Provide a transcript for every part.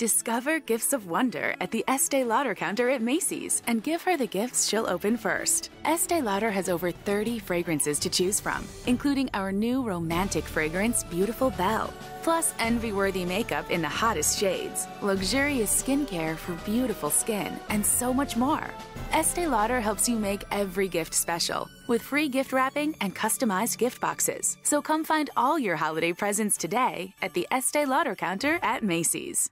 Discover gifts of wonder at the Estee Lauder counter at Macy's and give her the gifts she'll open first. Estee Lauder has over 30 fragrances to choose from, including our new romantic fragrance, Beautiful Belle. Plus envy-worthy makeup in the hottest shades, luxurious skincare for beautiful skin, and so much more. Estee Lauder helps you make every gift special with free gift wrapping and customized gift boxes. So come find all your holiday presents today at the Estee Lauder counter at Macy's.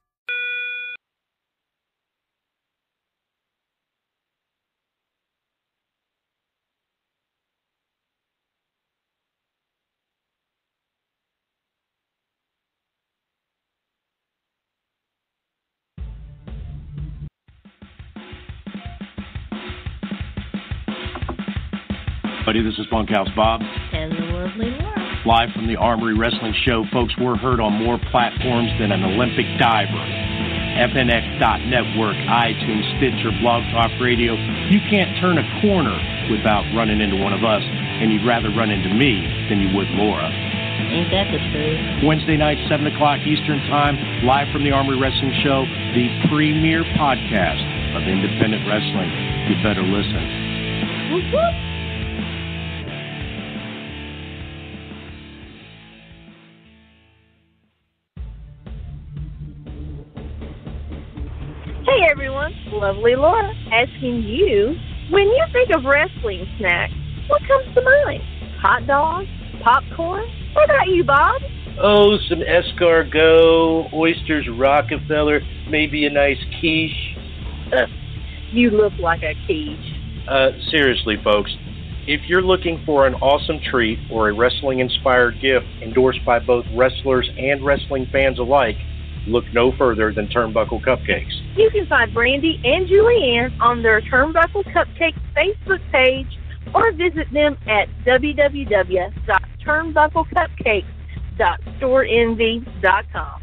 This is Bunkhouse Bob. And the lovely Laura. Live from the Armory Wrestling Show. Folks, we're heard on more platforms than an Olympic diver. FNX.network, iTunes, Stitcher, Blog Talk Radio. You can't turn a corner without running into one of us, and you'd rather run into me than you would Laura. Ain't that the truth? Wednesday night, 7 o'clock Eastern Time, live from the Armory Wrestling Show, the premier podcast of independent wrestling. You better listen. Whoop, whoop. Hey everyone, lovely Laura asking you, when you think of wrestling snacks, what comes to mind? Hot dogs? Popcorn? What about you, Bob? Oh, some escargot, oysters, Rockefeller, maybe a nice quiche. You look like a quiche. Seriously, folks, if you're looking for an awesome treat or a wrestling-inspired gift endorsed by both wrestlers and wrestling fans alike, look no further than Turnbuckle Cupcakes. You can find Brandy and Julianne on their Turnbuckle Cupcakes Facebook page or visit them at www.turnbucklecupcakes.storeenvy.com.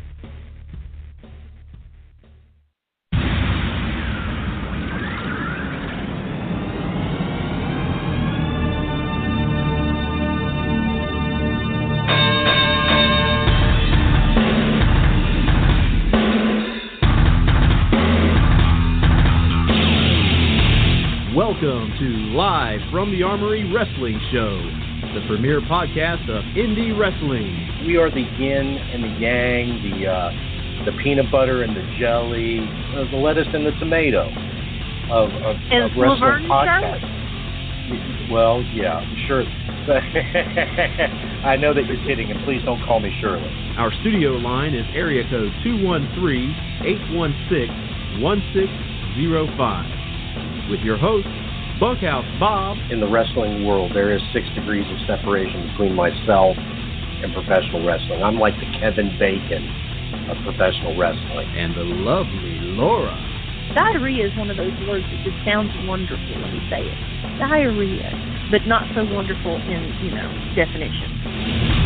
Welcome to Live from the Armory Wrestling Show, the premier podcast of indie wrestling. We are the yin and the yang, the peanut butter and the jelly, the lettuce and the tomato of wrestling podcasts. Well, yeah, sure. I know that you're kidding, and please don't call me Shirley. Our studio line is area code 213-816-1605. With your host, Bunkhouse Bob. In the wrestling world, there is 6 degrees of separation between myself and professional wrestling. I'm like the Kevin Bacon of professional wrestling. And the lovely Laura. Diarrhea is one of those words that just sounds wonderful when you say it. Diarrhea, but not so wonderful in, definition.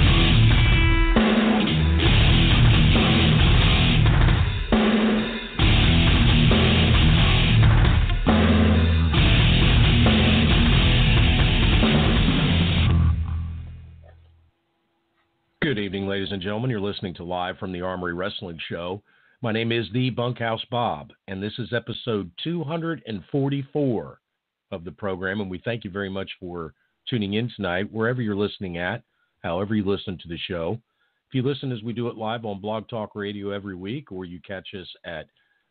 Good evening, ladies and gentlemen. You're listening to Live from the Armory Wrestling Show. My name is the Bunkhouse Bob, and this is episode 244 of the program, and we thank you very much for tuning in tonight, wherever you're listening at, however you listen to the show. If you listen as we do it live on Blog Talk Radio every week, or you catch us at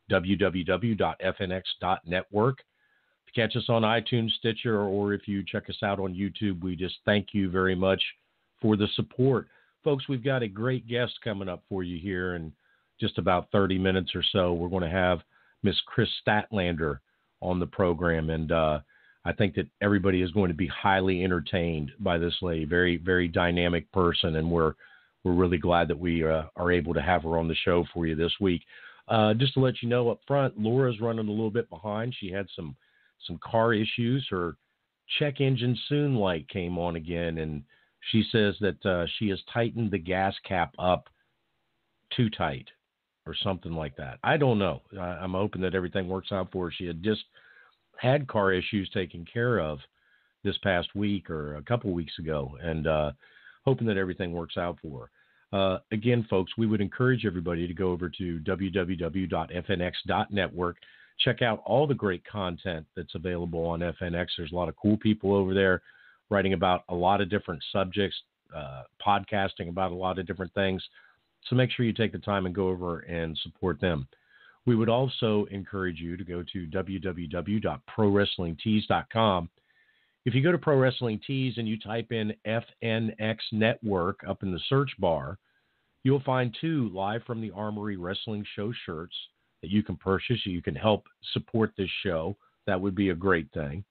www.fnx.network. If you catch us on iTunes, Stitcher, or if you check us out on YouTube, we just thank you very much for the support. Folks, we've got a great guest coming up for you here in just about 30 minutes or so. We're going to have Miss Kris Statlander on the program, and I think that everybody is going to be highly entertained by this lady. Very, very dynamic person, and we're really glad that we are able to have her on the show for you this week. Just to let you know up front, Laura's running a little bit behind. She had some car issues. Her check engine soon light came on again, and she says that she has tightened the gas cap up too tight or something like that. I don't know. I'm hoping that everything works out for her. She had just had car issues taken care of this past week or a couple weeks ago, and hoping that everything works out for Again, folks, we would encourage everybody to go over to www.fnx.network. Check out all the great content that's available on FNX. There's a lot of cool people over there writing about a lot of different subjects, podcasting about a lot of different things. So make sure you take the time and go over and support them. We would also encourage you to go to www.prowrestlingtees.com. If you go to Pro Wrestling Tees and you type in FNX Network up in the search bar, you'll find 2 Live from the Armory Wrestling Show shirts that you can purchase. You can help support this show. That would be a great thing.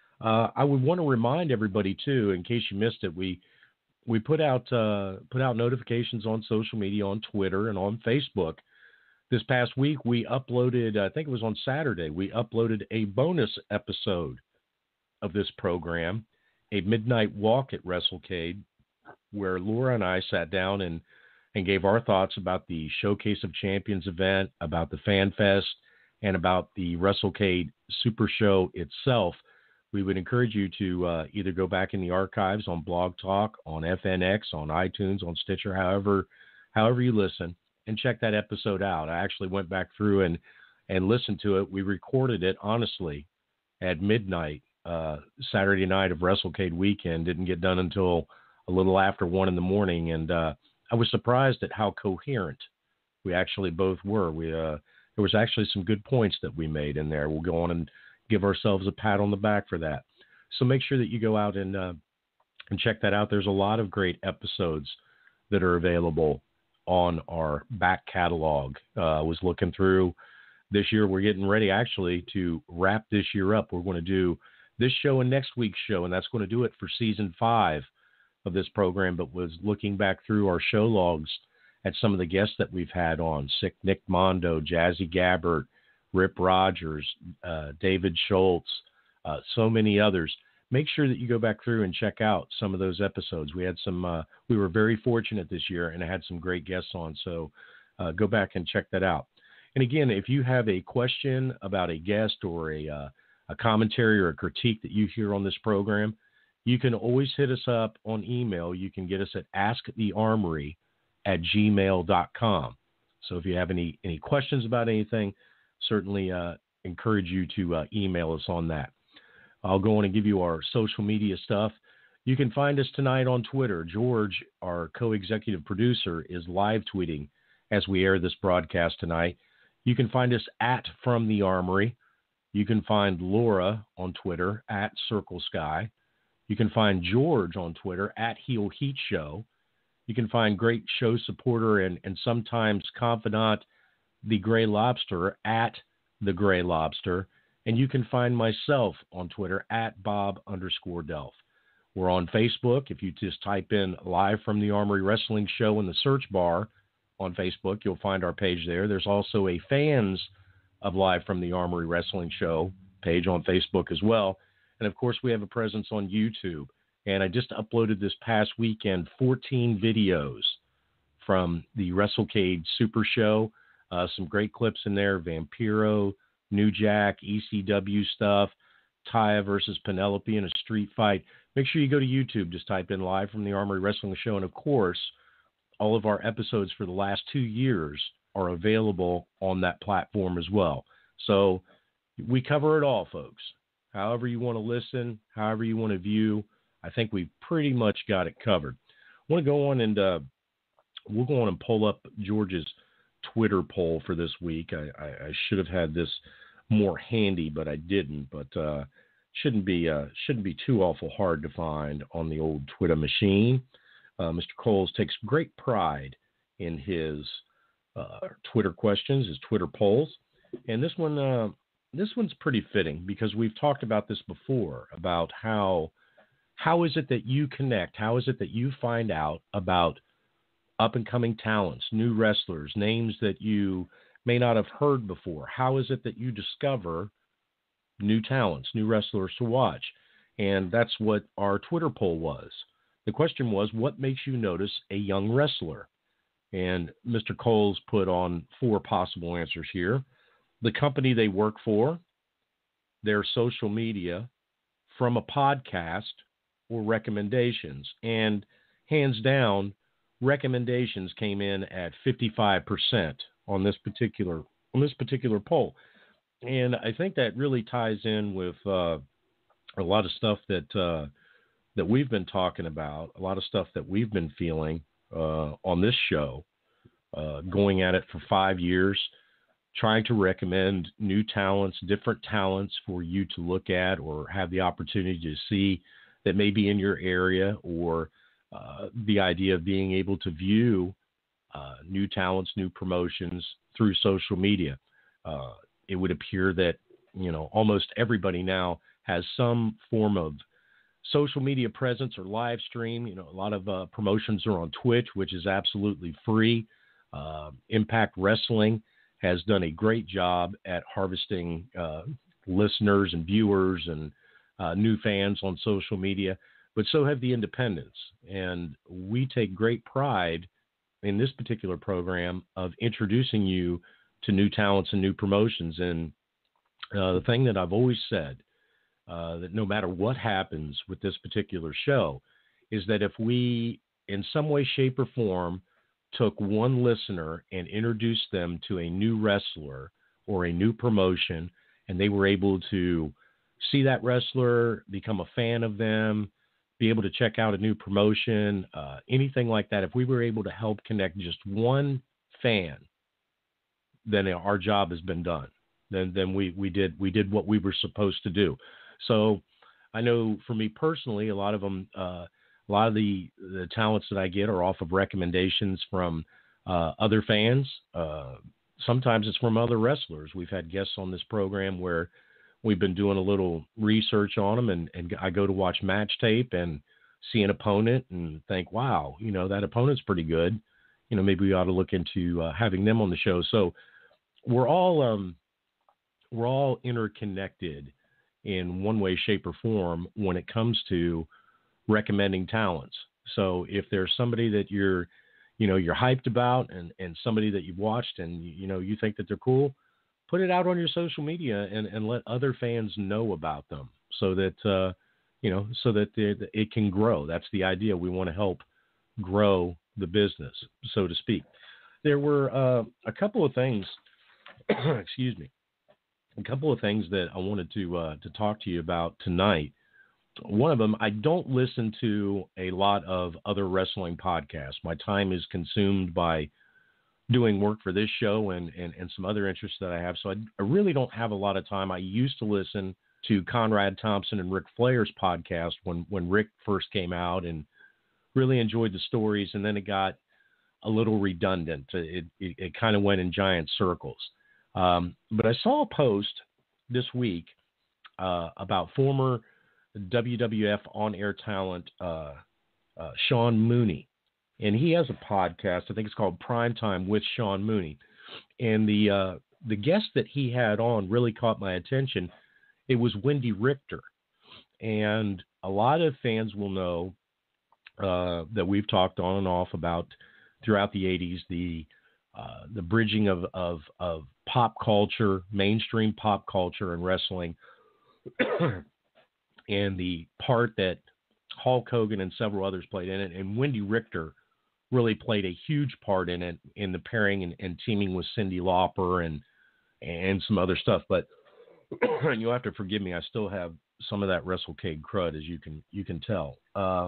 I would want to remind everybody, too, in case you missed it, we put out notifications on social media, on Twitter, and on Facebook. This past week, we uploaded, I think it was on Saturday, we uploaded a bonus episode of this program, a midnight walk at WrestleCade, where Laura and I sat down and gave our thoughts about the Showcase of Champions event, about the Fan Fest, and about the WrestleCade Super Show itself. We would encourage you to either go back in the archives on Blog Talk, on FNX, on iTunes, on Stitcher, however you listen, and check that episode out. I actually went back through and listened to it. We recorded it, honestly, at midnight, Saturday night of WrestleCade Weekend. Didn't get done until a little after 1 in the morning, and I was surprised at how coherent we actually both were. There was actually some good points that we made in there. We'll go on and give ourselves a pat on the back for that. So make sure that you go out and check that out. There's a lot of great episodes that are available on our back catalog. I was looking through this year. We're getting ready actually to wrap this year up. We're going to do this show and next week's show, and that's going to do it for season 5 of this program. But was looking back through our show logs at some of the guests that we've had on: Sick Nick Mondo, Jazzy Gabbert, Rip Rogers, David Schultz, so many others. Make sure that you go back through and check out some of those episodes. We had some. We were very fortunate this year, and I had some great guests on. So go back and check that out. And again, if you have a question about a guest or a commentary or a critique that you hear on this program, you can always hit us up on email. You can get us at askthearmory@gmail.com. So if you have any questions about anything, certainly encourage you to email us on that. I'll go on and give you our social media stuff. You can find us tonight on Twitter. George, our co-executive producer, is live tweeting as we air this broadcast tonight. You can find us at From the Armory. You can find Laura on Twitter at Circle Sky. You can find George on Twitter at Heel Heat Show. You can find great show supporter and sometimes confidant, the Gray Lobster, at the Gray Lobster. And you can find myself on Twitter at Bob_Delph. We're on Facebook. If you just type in Live from the Armory Wrestling Show in the search bar on Facebook, you'll find our page there. There's also a Fans of Live from the Armory Wrestling Show page on Facebook as well. And, of course, we have a presence on YouTube. And I just uploaded this past weekend 14 videos from the WrestleCade Super Show. Some great clips in there: Vampiro, New Jack, ECW stuff, Taya versus Penelope in a street fight. Make sure you go to YouTube. Just type in Live from the Armory Wrestling Show. And, of course, all of our episodes for the last 2 years are available on that platform as well. So we cover it all, folks. However you want to listen, however you want to view, I think we've pretty much got it covered. I want to go on and we'll go on and pull up George's Twitter poll for this week. I should have had this more handy, but I didn't. But shouldn't be too awful hard to find on the old Twitter machine. Mr. Coles takes great pride in his Twitter questions, his Twitter polls, and this one's pretty fitting because we've talked about this before, about how is it that you connect? How is it that you find out about up-and-coming talents, new wrestlers, names that you may not have heard before? How is it that you discover new talents, new wrestlers to watch? And that's what our Twitter poll was. The question was, what makes you notice a young wrestler? And Mr. Coles put on 4 possible answers here: the company they work for, their social media, from a podcast, or recommendations. And hands down, recommendations came in at 55% on this particular poll. And I think that really ties in with a lot of stuff that we've been talking about, a lot of stuff that we've been feeling on this show, going at it for 5 years, trying to recommend new talents, different talents for you to look at or have the opportunity to see that may be in your area, or the idea of being able to view new talents, new promotions through social media. It would appear that, almost everybody now has some form of social media presence or live stream. A lot of promotions are on Twitch, which is absolutely free. Impact Wrestling has done a great job at harvesting listeners and viewers and new fans on social media, but so have the independents. And we take great pride in this particular program of introducing you to new talents and new promotions. And the thing that I've always said, that no matter what happens with this particular show, is that if we, in some way, shape, or form, took one listener and introduced them to a new wrestler or a new promotion, and they were able to see that wrestler, become a fan of them, be able to check out a new promotion, anything like that, if we were able to help connect just one fan, then our job has been done. Then we did what we were supposed to do. So I know for me personally, a lot of the talents that I get are off of recommendations from other fans. Sometimes it's from other wrestlers. We've had guests on this program where we've been doing a little research on them, and I go to watch match tape and see an opponent and think, wow, that opponent's pretty good. Maybe we ought to look into having them on the show. So we're all interconnected in one way, shape, or form when it comes to recommending talents. So if there's somebody that you're hyped about and somebody that you've watched and you think that they're cool, put it out on your social media and let other fans know about them so that it can grow. That's the idea. We want to help grow the business, so to speak. There were a couple of things, excuse me, a couple of things that I wanted to talk to you about tonight. One of them, I don't listen to a lot of other wrestling podcasts. My time is consumed by doing work for this show and some other interests that I have. So I really don't have a lot of time. I used to listen to Conrad Thompson and Ric Flair's podcast when Rick first came out, and really enjoyed the stories. And then it got a little redundant. It kind of went in giant circles. But I saw a post this week about former WWF on-air talent Sean Mooney. And he has a podcast, I think it's called Primetime with Sean Mooney. And the guest that he had on really caught my attention. It was Wendy Richter. And a lot of fans will know that we've talked on and off about throughout the 80s, the bridging of pop culture, mainstream pop culture and wrestling, and the part that Hulk Hogan and several others played in it. And Wendy Richter really played a huge part in it, in the pairing and teaming with Cyndi Lauper and some other stuff. But you'll have to forgive me, I still have some of that WrestleCade crud, as you can tell.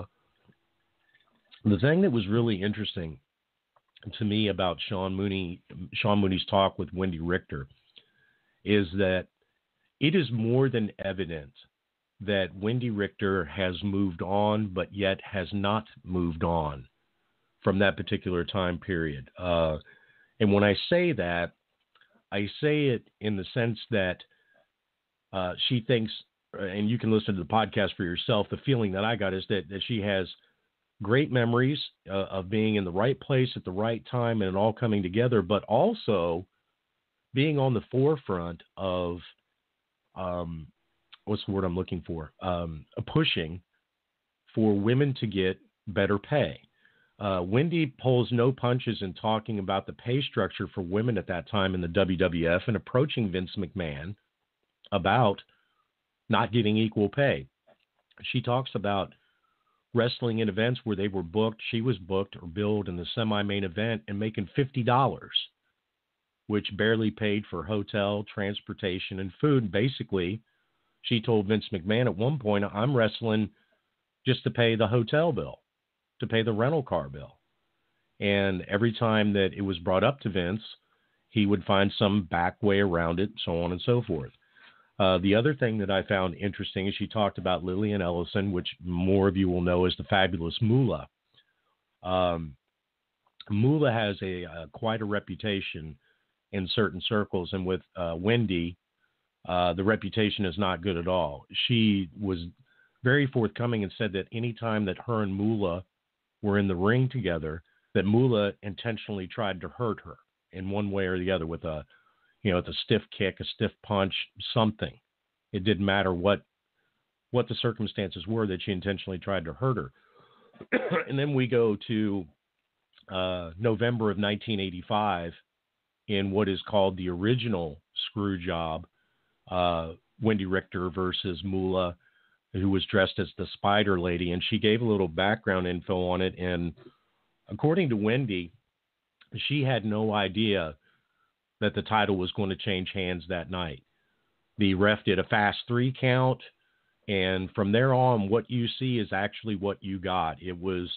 The thing that was really interesting to me about Sean Mooney's talk with Wendy Richter is that it is more than evident that Wendy Richter has moved on, but yet has not moved on from that particular time period. And when I say that, I say it in the sense that she thinks, and you can listen to the podcast for yourself, the feeling that I got is that she has great memories of being in the right place at the right time and it all coming together, but also being on the forefront of, what's the word I'm looking for? Pushing for women to get better pay. Wendy pulls no punches in talking about the pay structure for women at that time in the WWF and approaching Vince McMahon about not getting equal pay. She talks about wrestling in events where they were booked. She was booked or billed in the semi-main event and making $50, which barely paid for hotel, transportation, and food. Basically, she told Vince McMahon at one point, I'm wrestling just to pay the hotel bill, to pay the rental car bill. And every time that it was brought up to Vince, he would find some back way around it, so on and so forth. The other thing that I found interesting is she talked about Lillian Ellison, which more of you will know as the fabulous Moolah. Moolah has quite a reputation in certain circles, and with Wendy, the reputation is not good at all. She was very forthcoming and said that any time that her and Moolah were in the ring together, that Moolah intentionally tried to hurt her in one way or the other with a stiff kick, a stiff punch, something. It didn't matter what the circumstances were, that she intentionally tried to hurt her. And then we go to November of 1985 in what is called the original screw job, Wendy Richter versus Moolah, who was dressed as the Spider Lady, and she gave a little background info on it. And according to Wendy, she had no idea that the title was going to change hands that night. The ref did a fast 3 count, and from there on, what you see is actually what you got. It was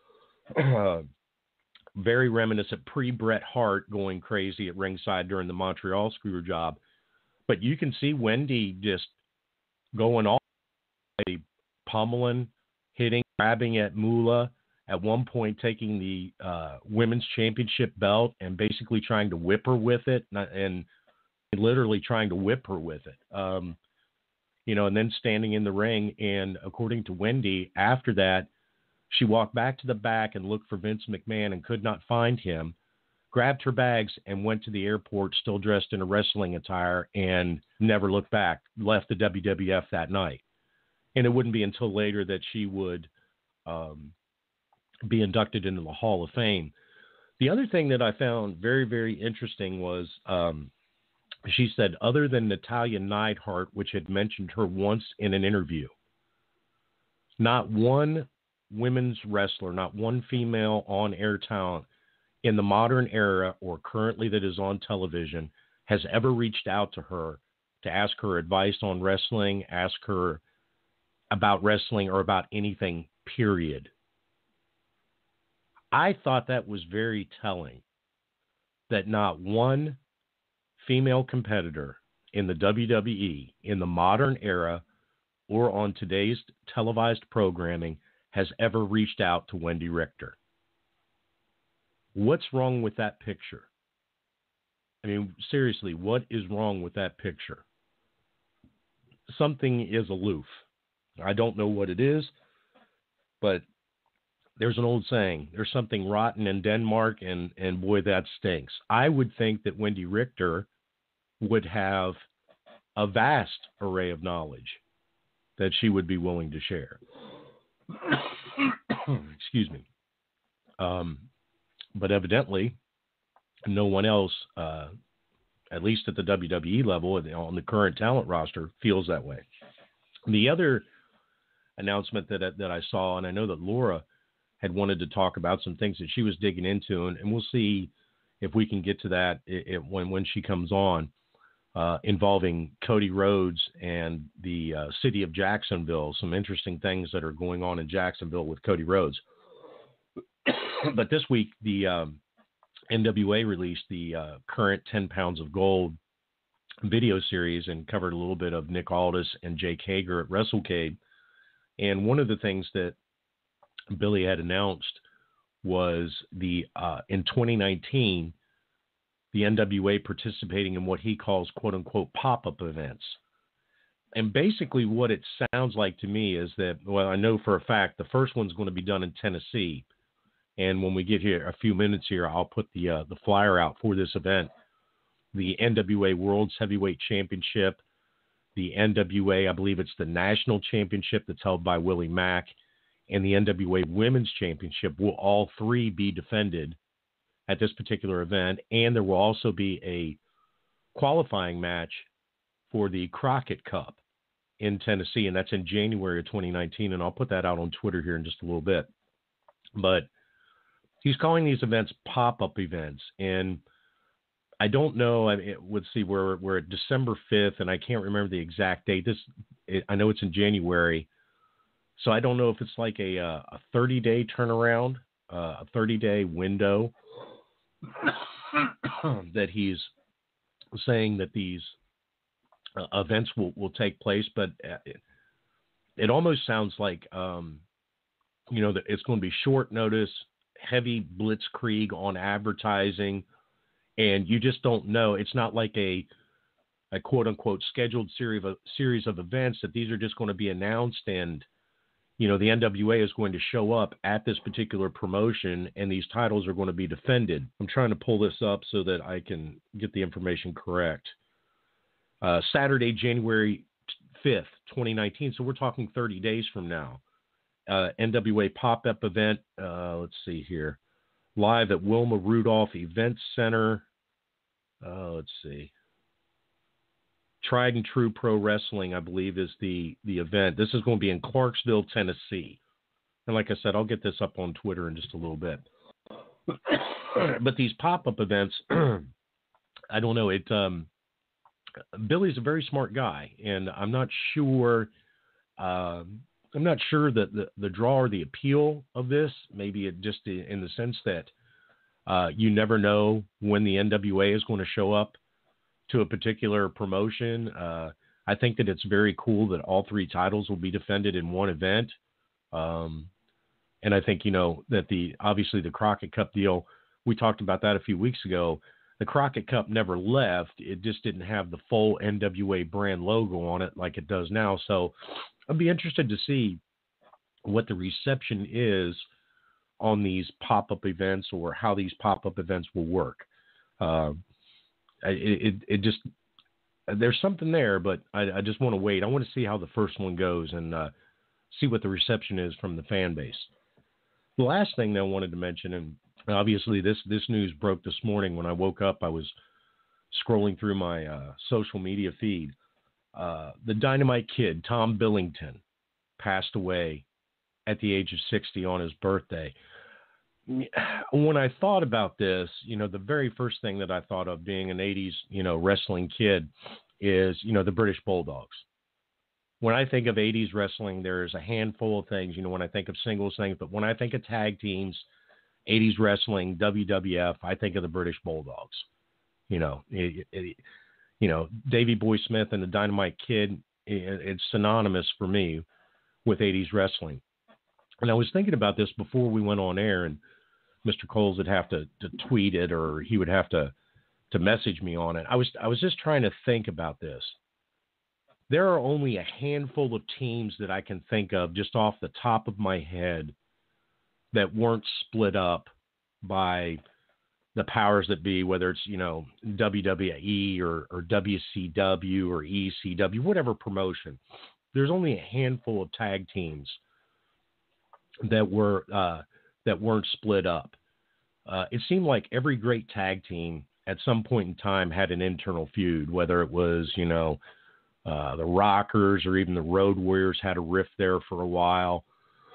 very reminiscent pre-Bret Hart going crazy at ringside during the Montreal screw job. But you can see Wendy just going all the way, pummeling, hitting, grabbing at Moolah, at one point taking the women's championship belt and basically trying to whip her with it, and literally trying to whip her with it. And then standing in the ring. And according to Wendy, after that, she walked back to the back and looked for Vince McMahon and could not find him, grabbed her bags and went to the airport still dressed in a wrestling attire and never looked back, left the WWF that night. And it wouldn't be until later that she would be inducted into the Hall of Fame. The other thing that I found very, very interesting was she said, other than Natalia Neidhart, which had mentioned her once in an interview, not one women's wrestler, not one female on-air talent in the modern era or currently that is on television has ever reached out to her to ask her advice on wrestling, ask her about wrestling or about anything, period. I thought that was very telling, that not one female competitor in the WWE in the modern era or on today's televised programming has ever reached out to Wendy Richter. What's wrong with that picture? I mean, seriously, what is wrong with that picture? Something is aloof. I don't know what it is, but there's an old saying, there's something rotten in Denmark, and boy, that stinks. I would think that Wendy Richter would have a vast array of knowledge that she would be willing to share. Excuse me. But evidently, no one else, at least at the WWE level, on the current talent roster, feels that way. The other announcement that I saw, and I know that Laura had wanted to talk about some things that she was digging into, and we'll see if we can get to that when she comes on, involving Cody Rhodes and the city of Jacksonville, some interesting things that are going on in Jacksonville with Cody Rhodes. But this week, the NWA released the current 10 Pounds of Gold video series and covered a little bit of Nick Aldis and Jake Hager at WrestleCade. And one of the things that Billy had announced was in 2019, the NWA participating in what he calls quote-unquote pop-up events. And basically what it sounds like to me is that, well, I know for a fact the first one's going to be done in Tennessee. And when we get here a few minutes here, I'll put the flyer out for this event. The NWA World's Heavyweight Championship, the NWA, I believe it's the National Championship that's held by Willie Mack, and the NWA Women's Championship will all three be defended at this particular event. And there will also be a qualifying match for the Crockett Cup in Tennessee, and that's in January of 2019. And I'll put that out on Twitter here in just a little bit. But he's calling these events pop-up events, and I don't know. Let's see, we're at December 5th, and I can't remember the exact date. I know it's in January, so I don't know if it's like a 30-day turnaround, a 30-day window that he's saying that these events will take place. But it almost sounds like that it's going to be short notice, heavy blitzkrieg on advertising, and you just don't know. It's not like a quote unquote scheduled series of events that these are just going to be announced, and the NWA is going to show up at this particular promotion and these titles are going to be defended. I'm trying to pull this up so that I can get the information correct. Saturday, January 5th, 2019. So we're talking 30 days from now. NWA pop-up event. Let's see here. Live at Wilma Rudolph Event Center. Let's see. Tried and True Pro Wrestling, I believe, is the event. This is going to be in Clarksville, Tennessee. And like I said, I'll get this up on Twitter in just a little bit. But these pop-up events, I don't know. Billy's a very smart guy, and I'm not sure that the draw or the appeal of this, maybe it just in the sense that you never know when the NWA is going to show up to a particular promotion. I think that it's very cool that all three titles will be defended in one event. And I think, that obviously the Crockett Cup deal, we talked about that a few weeks ago. The Crockett Cup never left. It just didn't have the full NWA brand logo on it like it does now. So I'd be interested to see what the reception is on these pop-up events or how these pop-up events will work. There's something there, but I just want to wait. I want to see how the first one goes and see what the reception is from the fan base. The last thing that I wanted to mention, and obviously this news broke this morning when I woke up. I was scrolling through my social media feed. The Dynamite Kid, Tom Billington, passed away at the age of 60 on his birthday. When I thought about this, the very first thing that I thought of being an 80s, wrestling kid is, the British Bulldogs. When I think of 80s wrestling, there's a handful of things, when I think of singles things, but when I think of tag teams, 80s wrestling, WWF, I think of the British Bulldogs. Davey Boy Smith and the Dynamite Kid, it's synonymous for me with 80s wrestling. And I was thinking about this before we went on air, and Mr. Coles would have to tweet it, or he would have to message me on it. I was just trying to think about this. There are only a handful of teams that I can think of just off the top of my head that weren't split up by the powers that be, whether it's, WWE or WCW or ECW, whatever promotion. There's only a handful of tag teams that weren't split up. It seemed like every great tag team at some point in time had an internal feud, whether it was, the Rockers or even the Road Warriors had a rift there for a while.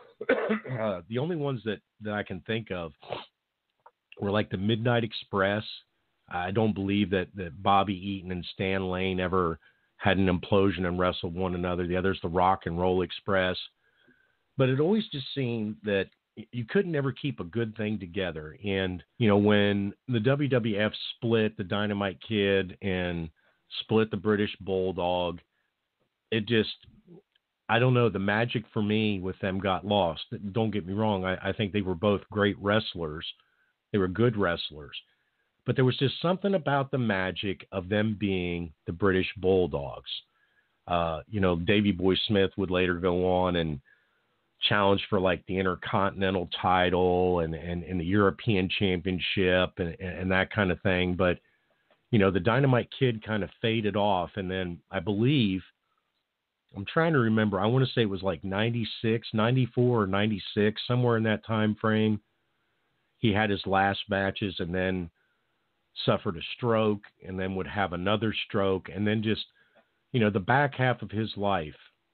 The only ones that I can think of were like the Midnight Express. I don't believe that Bobby Eaton and Stan Lane ever had an implosion and wrestled one another. The other's the Rock and Roll Express. But it always just seemed that you couldn't ever keep a good thing together. And, when the WWF split the Dynamite Kid and split the British Bulldog, it just, I don't know, the magic for me with them got lost. Don't get me wrong. I think they were both great wrestlers. They were good wrestlers. But there was just something about the magic of them being the British Bulldogs. Davey Boy Smith would later go on and challenge for like the Intercontinental title and the European Championship and that kind of thing. But, the Dynamite Kid kind of faded off. And then I believe, I'm trying to remember, I want to say it was like 96, 94 or 96, somewhere in that time frame. He had his last matches and then suffered a stroke and then would have another stroke. And then just, the back half of his life,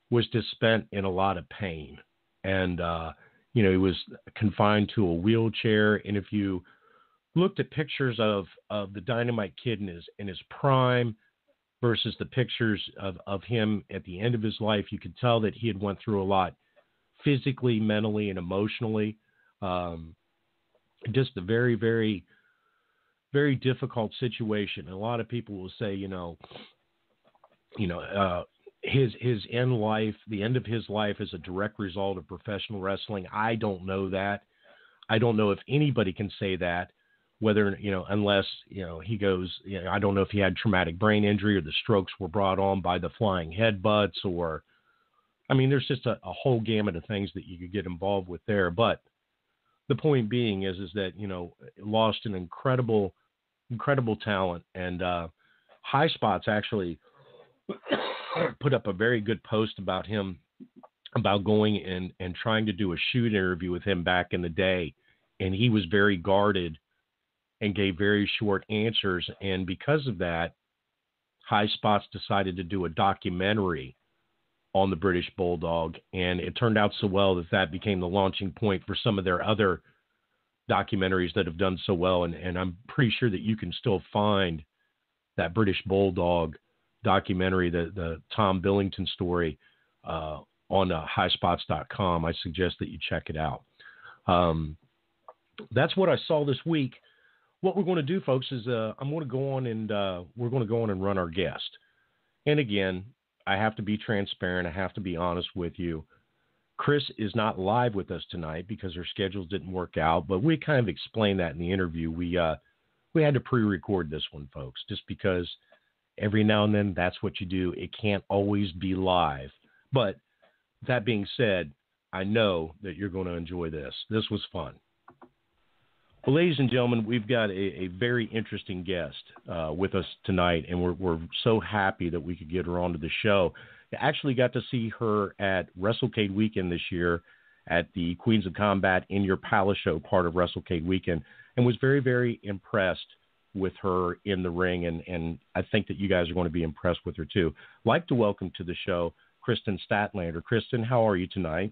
was just spent in a lot of pain. And, he was confined to a wheelchair. And if you looked at pictures of the Dynamite Kid in his prime versus the pictures of him at the end of his life, you could tell that he had went through a lot physically, mentally, and emotionally. Just a very, very, very difficult situation. And a lot of people will say, his end life, the end of his life, is a direct result of professional wrestling. I don't know that. I don't know if anybody can say that, whether, unless, he goes, I don't know if he had traumatic brain injury or the strokes were brought on by the flying headbutts, or, there's just a whole gamut of things that you could get involved with there. But the point being is that, lost an incredible talent. And High Spots actually put up a very good post about him, about going and trying to do a shoot interview with him back in the day. And he was very guarded and gave very short answers. And because of that, High Spots decided to do a documentary on the British Bulldog. And it turned out so well that became the launching point for some of their other documentaries that have done so well. And I'm pretty sure that you can still find that British Bulldog documentary, the Tom Billington story, on highspots.com. I suggest that you check it out. That's what I saw this week. What we're going to do, folks, is I'm going to go on and we're going to go on and run our guest. And again, I have to be transparent. I have to be honest with you. Kris is not live with us tonight because her schedules didn't work out, but we kind of explained that in the interview. We had to pre-record this one, folks, just because every now and then that's what you do. It can't always be live. But that being said, I know that you're going to enjoy this. This was fun. Well, ladies and gentlemen, we've got a very interesting guest with us tonight, and we're so happy that we could get her onto the show. I actually got to see her at WrestleCade Weekend this year at the Queens of Combat In Your Palace show, part of WrestleCade Weekend, and was very, very impressed with her in the ring, and I think that you guys are going to be impressed with her too. I'd like to welcome to the show Kris Statlander. Kristen, how are you tonight?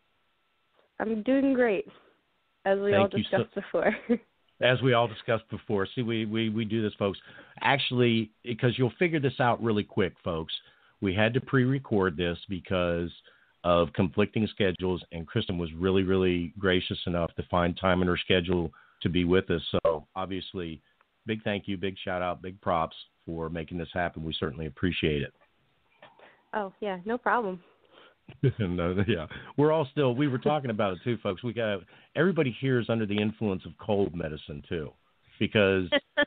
I'm doing great, as we all discussed before. As we all discussed before. See, we do this, folks. Actually, because you'll figure this out really quick, folks. We had to pre-record this because of conflicting schedules, and Kristen was really, really gracious enough to find time in her schedule to be with us. So, obviously, big thank you, big shout-out, big props for making this happen. We certainly appreciate it. Oh, yeah, no problem. No, yeah. We were talking about it too, folks. Everybody here is under the influence of cold medicine too, because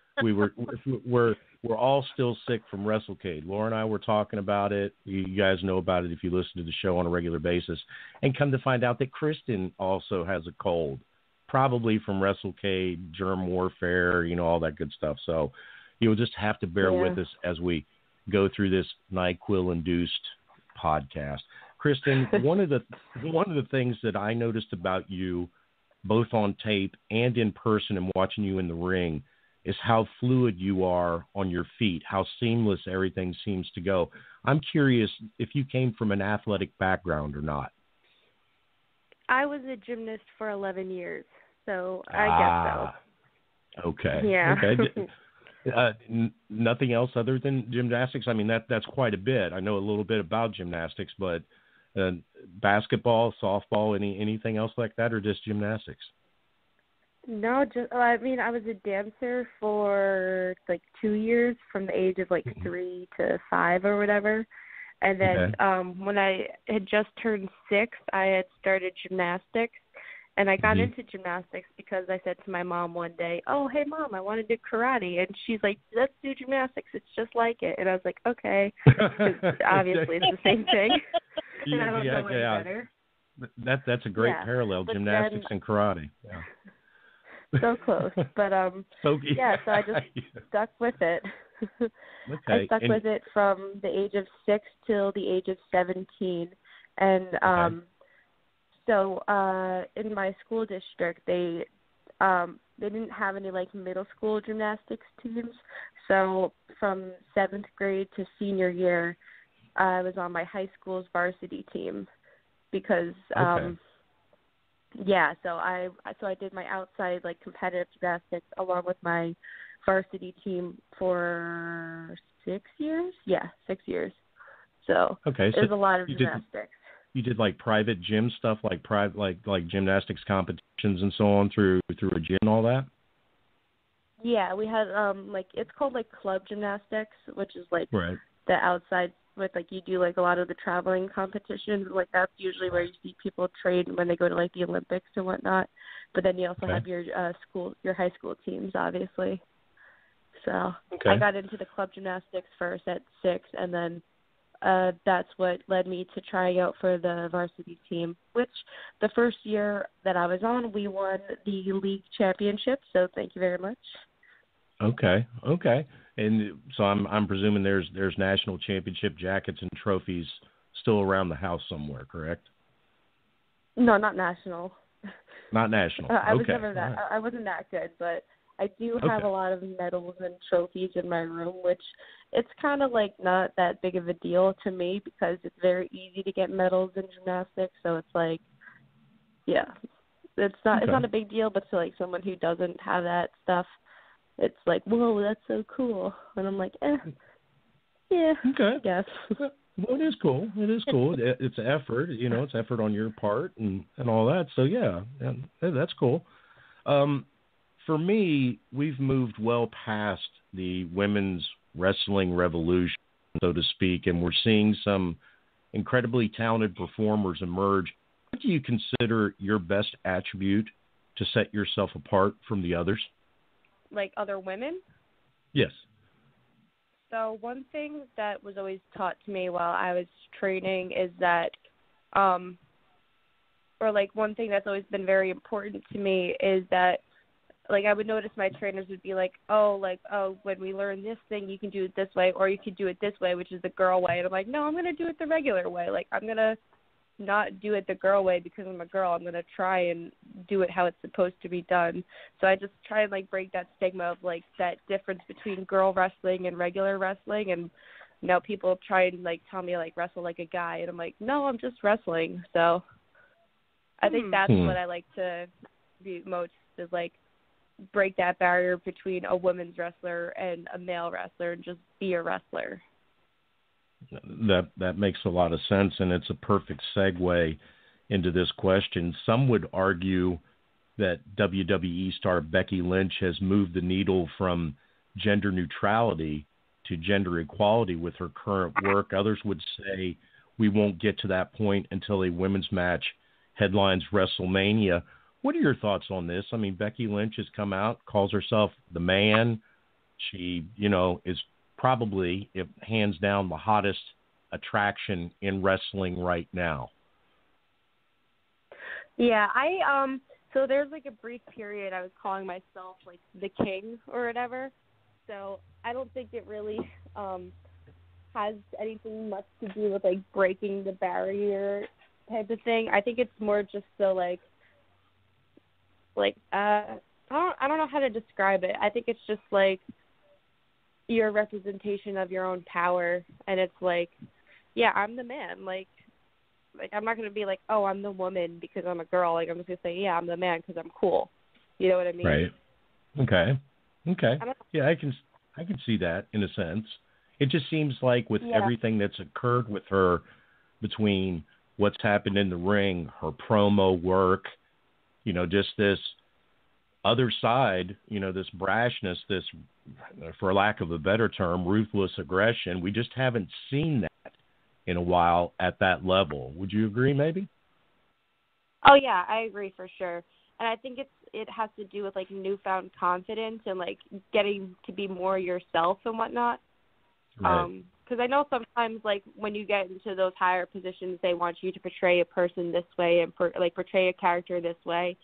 we're all still sick from WrestleCade. Laura and I were talking about it. You guys know about it if you listen to the show on a regular basis, and come to find out that Kristen also has a cold, probably from WrestleCade, germ warfare, all that good stuff. So you'll just have to bear with us as we go through this NyQuil-induced podcast. Kristen, one of the things that I noticed about you, both on tape and in person and watching you in the ring, is how fluid you are on your feet, how seamless everything seems to go. I'm curious if you came from an athletic background or not. I was a gymnast for 11 years, so I guess so. Okay. Yeah. Okay. Nothing else other than gymnastics? I mean, that's quite a bit. I know a little bit about gymnastics, but basketball, softball, anything else like that, or just gymnastics? No, I was a dancer for 2 years, from the age of 3 to 5 or whatever. And then when I had just turned 6, I had started gymnastics. And I got into gymnastics because I said to my mom one day, "Oh, hey, Mom, I want to do karate." And she's like, "Let's do gymnastics. It's just like it." And I was like, "Okay." Obviously, it's the same thing. And I don't know any better. That's a great parallel, gymnastics and karate. Yeah. So close. But, so I just stuck with it. I stuck with it from the age of 6 till the age of 17. And so in my school district, they didn't have any middle school gymnastics teams. So from 7th grade to senior year, I was on my high school's varsity team because so I did my outside like competitive gymnastics along with my varsity team for 6 years. Yeah, 6 years. So there's a lot of gymnastics. You did like private gym stuff, like private like gymnastics competitions and so on through a gym and all that? Yeah, we had it's called like club gymnastics, which is like the outside with like you do like a lot of the traveling competitions. Like that's usually where you see people train when they go to like the Olympics and whatnot. But then you also have your high school teams, obviously. So I got into the club gymnastics first at 6, and then that's what led me to trying out for the varsity team, which the first year that I was on, we won the league championship. So thank you very much. Okay. And so I'm presuming there's national championship jackets and trophies still around the house somewhere, correct? No, not national. Not national. I was never that. Right. I wasn't that good, but I do have a lot of medals and trophies in my room, which it's kind of like not that big of a deal to me because it's very easy to get medals in gymnastics. So it's like, it's not a big deal, but to like someone who doesn't have that stuff, it's like, whoa, that's so cool. And I'm like, yeah, I guess. Well, it is cool. It's effort, it's effort on your part and all that. So, that's cool. For me, we've moved well past the women's wrestling revolution, so to speak, and we're seeing some incredibly talented performers emerge. What do you consider your best attribute to set yourself apart from the others? Like other women? Yes. So one thing that was always taught to me while I was training is that, one thing that's always been very important to me is that, I would notice my trainers would be like, when we learn this thing, you can do it this way, or you could do it this way, which is the girl way. And I'm like, no, I'm going to do it the regular way. I'm going to not do it the girl way because I'm a girl. I'm going to try and do it how it's supposed to be done. So I just try and break that stigma of that difference between girl wrestling and regular wrestling. And people try and tell me wrestle like a guy, and I'm like, no, I'm just wrestling. So I think that's what I like to be most is break that barrier between a women's wrestler and a male wrestler and just be a wrestler. That makes a lot of sense, and it's a perfect segue into this question. Some would argue that WWE star Becky Lynch has moved the needle from gender neutrality to gender equality with her current work. Others would say we won't get to that point until a women's match headlines WrestleMania. What are your thoughts on this? I mean, Becky Lynch has come out, calls herself the man. She, is probably, hands down, the hottest attraction in wrestling right now. Yeah, so there's a brief period I was calling myself the king or whatever. So I don't think it really has anything much to do with breaking the barrier type of thing. I think it's more just so I don't know how to describe it. I think it's just your representation of your own power, and it's I'm the man. I'm not going to be oh, I'm the woman because I'm a girl. I'm just going to say, yeah, I'm the man because I'm cool. You know what I mean? Right. Okay. Yeah, I can see that in a sense. It just seems with everything that's occurred with her between what's happened in the ring, her promo work, just this other side, this brashness, this, for lack of a better term, ruthless aggression. We just haven't seen that in a while at that level. Would you agree maybe? Oh, yeah, I agree for sure. And I think it has to do with newfound confidence and getting to be more yourself and whatnot. Right. Because I know sometimes when you get into those higher positions, they want you to portray a person this way and portray a character this way.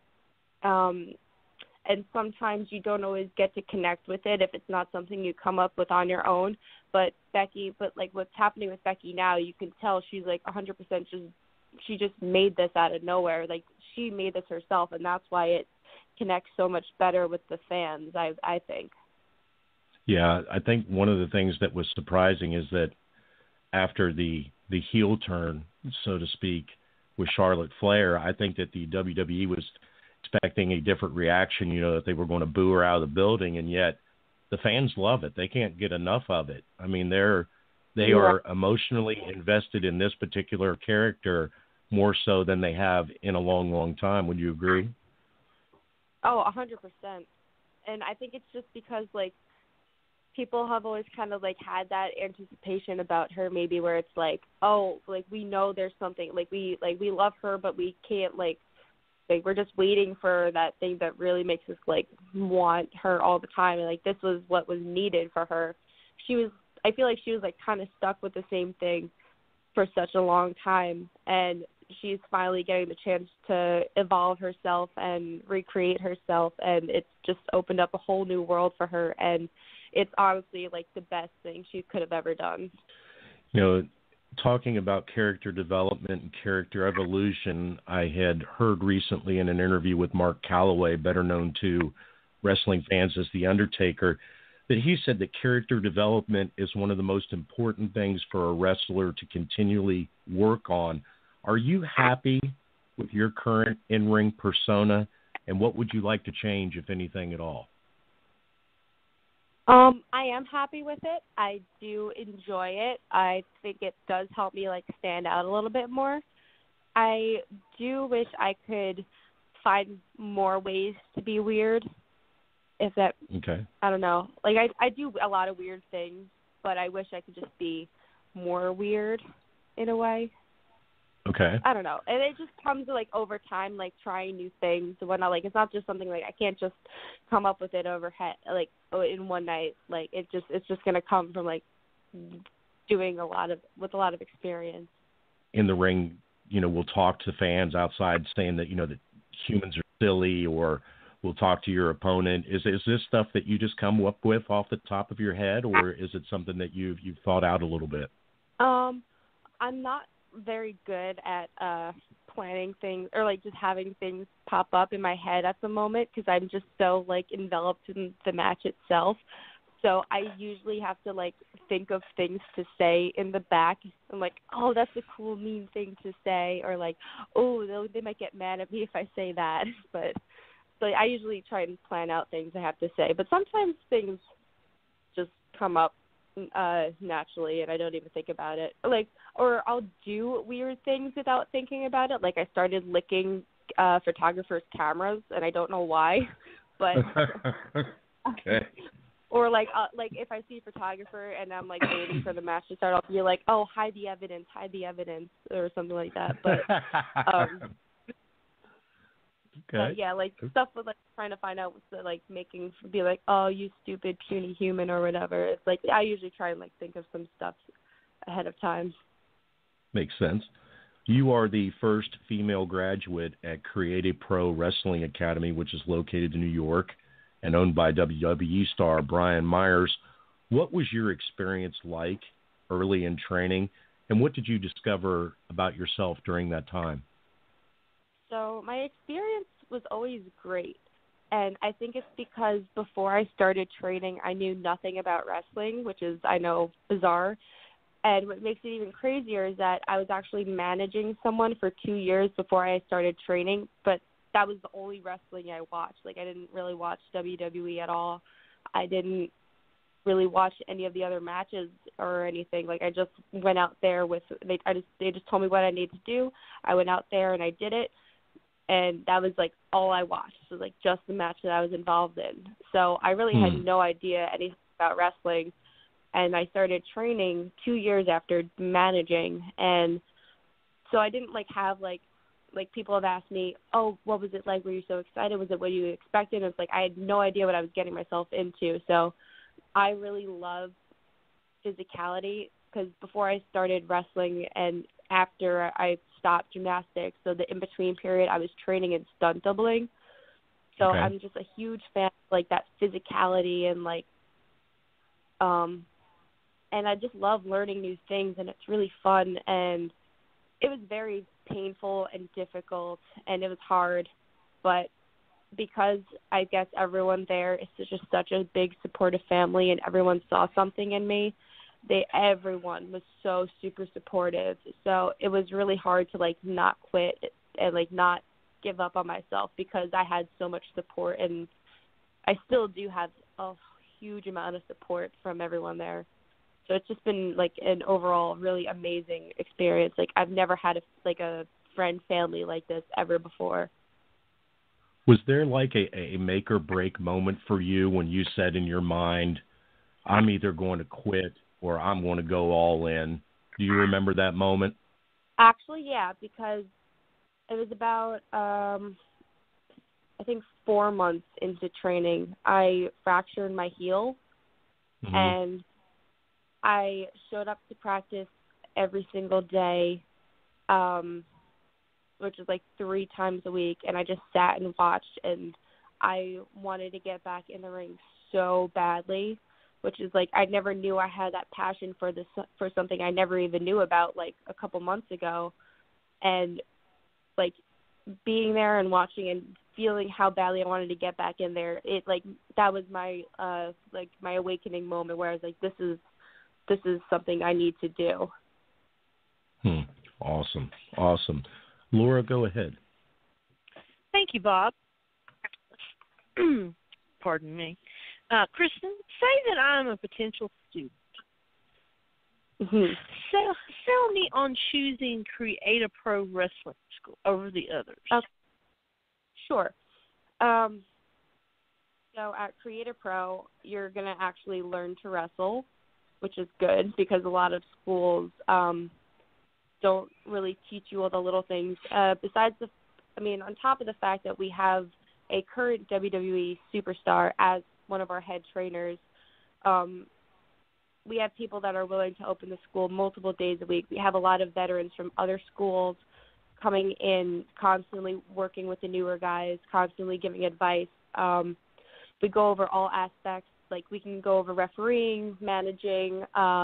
And sometimes you don't always get to connect with it if it's not something you come up with on your own. But what's happening with Becky now, you can tell she's 100% she just made this out of nowhere. She made this herself, and that's why it connects so much better with the fans, I think. Yeah, I think one of the things that was surprising is that after the heel turn, so to speak, with Charlotte Flair, I think that the WWE was expecting a different reaction, that they were going to boo her out of the building, and yet the fans love it. They can't get enough of it. I mean, they are emotionally invested in this particular character more so than they have in a long, long time. Would you agree? Oh, 100%. And I think it's just because, like, people have always kind of, like, had that anticipation about her, maybe where it's like, oh, like, we know there's something, we love her, but we can't, like we're just waiting for that thing that really makes us, like, want her all the time. And, like, this was what was needed for her. I feel like she was, like, kind of stuck with the same thing for such a long time, and she's finally getting the chance to evolve herself and recreate herself, and it's just opened up a whole new world for her, and it's honestly, like, the best thing she could have ever done. Talking about character development and character evolution, I had heard recently in an interview with Mark Calloway, better known to wrestling fans as The Undertaker, that he said that character development is one of the most important things for a wrestler to continually work on. Are you happy with your current in-ring persona, and what would you like to change, if anything at all? I am happy with it. I do enjoy it. I think it does help me, like, stand out a little bit more. I do wish I could find more ways to be weird. If that, okay. I don't know. Like, I do a lot of weird things, but I wish I could just be more weird in a way. Okay. I don't know. And it just comes, like, over time, like, trying new things and whatnot. Like, it's not just something, like, I can't just come up with it in one night. Like, it's just going to come from, like, doing with a lot of experience. In the ring, we'll talk to fans outside saying that, that humans are silly, or we'll talk to your opponent. Is this stuff that you just come up with off the top of your head, or is it something that you've thought out a little bit? I'm not very good at planning things, or, like, just having things pop up in my head at the moment, because I'm just so, like, enveloped in the match itself. So I usually have to, like, think of things to say in the back. I'm like, oh, that's a cool, mean thing to say, or, like, oh, they might get mad at me if I say that. But I usually try and plan out things I have to say. But sometimes things just come up naturally, and I don't even think about it. Like, or I'll do weird things without thinking about it. Like, I started licking photographers' cameras, and I don't know why, but okay. Or like if I see a photographer and I'm, like, waiting for the match to start, I'll be like, oh, hide the evidence, or something like that. But okay. But yeah, like, stuff with, like, trying to find out what's the, like, be like, oh, you stupid puny human or whatever. It's like, I usually try and, like, think of some stuff ahead of time. Makes sense. You are the first female graduate at Creative Pro Wrestling Academy, which is located in New York and owned by WWE star Brian Myers. What was your experience like early in training, and what did you discover about yourself during that time? So my experience was always great, and I think it's because before I started training, I knew nothing about wrestling, which is, I know, bizarre. And what makes it even crazier is that I was actually managing someone for 2 years before I started training, but that was the only wrestling I watched. Like, I didn't really watch WWE at all. I didn't really watch any of the other matches or anything. Like, I just went out there they just told me what I needed to do. I went out there and I did it. And that was, like, all I watched. It was, like, just the match that I was involved in. So I really had no idea anything about wrestling. And I started training 2 years after managing. And so I didn't, like, have, like people have asked me, oh, what was it like? Were you so excited? Was it what you expected? And it's like, I had no idea what I was getting myself into. So I really love physicality, because before I started wrestling and after I stopped gymnastics, so the in-between period, I was training in stunt doubling. So okay. I'm just a huge fan of, like, that physicality and, like, and I just love learning new things, and it's really fun. And it was very painful and difficult, and it was hard, but because I guess everyone there is just such a big supportive family, and everyone saw something in me, everyone was so super supportive. So it was really hard to, like, not quit and, like, not give up on myself because I had so much support, and I still do have a huge amount of support from everyone there. So it's just been, like, an overall really amazing experience. Like, I've never had a friend family like this ever before. Was there, like, a make or break moment for you when you said in your mind, I'm either going to quit or I'm going to go all in? Do you remember that moment? Actually, yeah, because it was about, I think 4 months into training, I fractured my heel, and I showed up to practice every single day, which is like 3 times a week, and I just sat and watched, and I wanted to get back in the ring so badly, which is like I never knew I had that passion for something I never even knew about like a couple months ago, and like being there and watching and feeling how badly I wanted to get back in there, it like that was my my awakening moment where I was like, this is something I need to do. Awesome. Laura, go ahead. Thank you, Bob. Pardon me. Kristen, say that I'm a potential student. Sell me on choosing Create a Pro Wrestling School over the others. Sure. So at Create a Pro, you're going to actually learn to wrestle, which is good because a lot of schools don't really teach you all the little things. Besides on top of the fact that we have a current WWE superstar as one of our head trainers, we have people that are willing to open the school multiple days a week. We have a lot of veterans from other schools coming in, constantly working with the newer guys, constantly giving advice. We go over all aspects. Like we can go over refereeing, managing,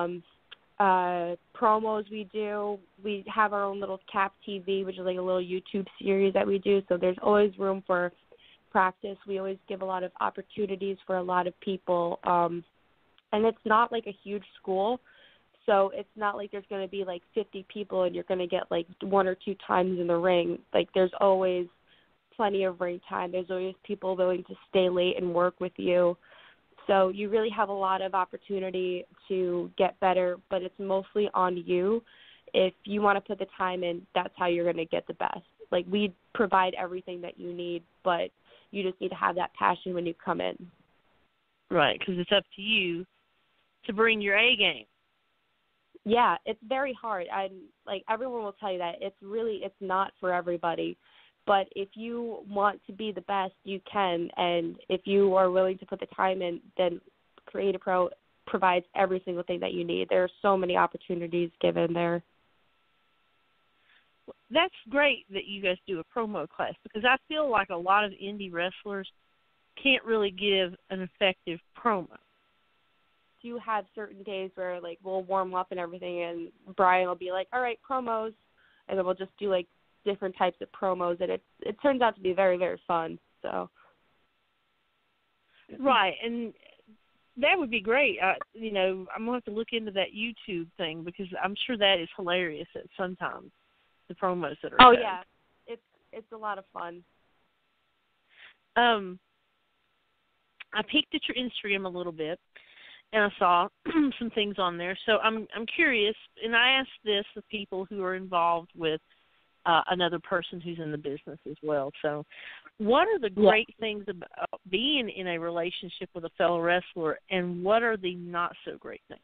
promos we do. We have our own little Cap TV, which is like a little YouTube series that we do. So there's always room for practice. We always give a lot of opportunities for a lot of people. And it's not like a huge school. So it's not like there's going to be like 50 people and you're going to get like 1 or 2 times in the ring. Like there's always plenty of ring time. There's always people willing to stay late and work with you. So you really have a lot of opportunity to get better, but it's mostly on you. If you want to put the time in, that's how you're going to get the best. Like we provide everything that you need, but you just need to have that passion when you come in. Right, because it's up to you to bring your A game. Yeah, it's very hard. Like everyone will tell you that it's not for everybody. But if you want to be the best, you can. And if you are willing to put the time in, then Create a Pro provides every single thing that you need. There are so many opportunities given there. That's great that you guys do a promo class because I feel like a lot of indie wrestlers can't really give an effective promo. You have certain days where, like, we'll warm up and everything, and Brian will be like, all right, promos, and then we'll just do, like, different types of promos, and it turns out to be very, very fun. So, right, and that would be great. I'm going to have to look into that YouTube thing because I'm sure that is hilarious at sometimes, the promos that are Oh, done. yeah. It's a lot of fun. I peeked at your Instagram a little bit, and I saw some things on there. So I'm curious, and I asked this of people who are involved with another person who's in the business as well. So what are the great things about being in a relationship with a fellow wrestler, and what are the not-so-great things?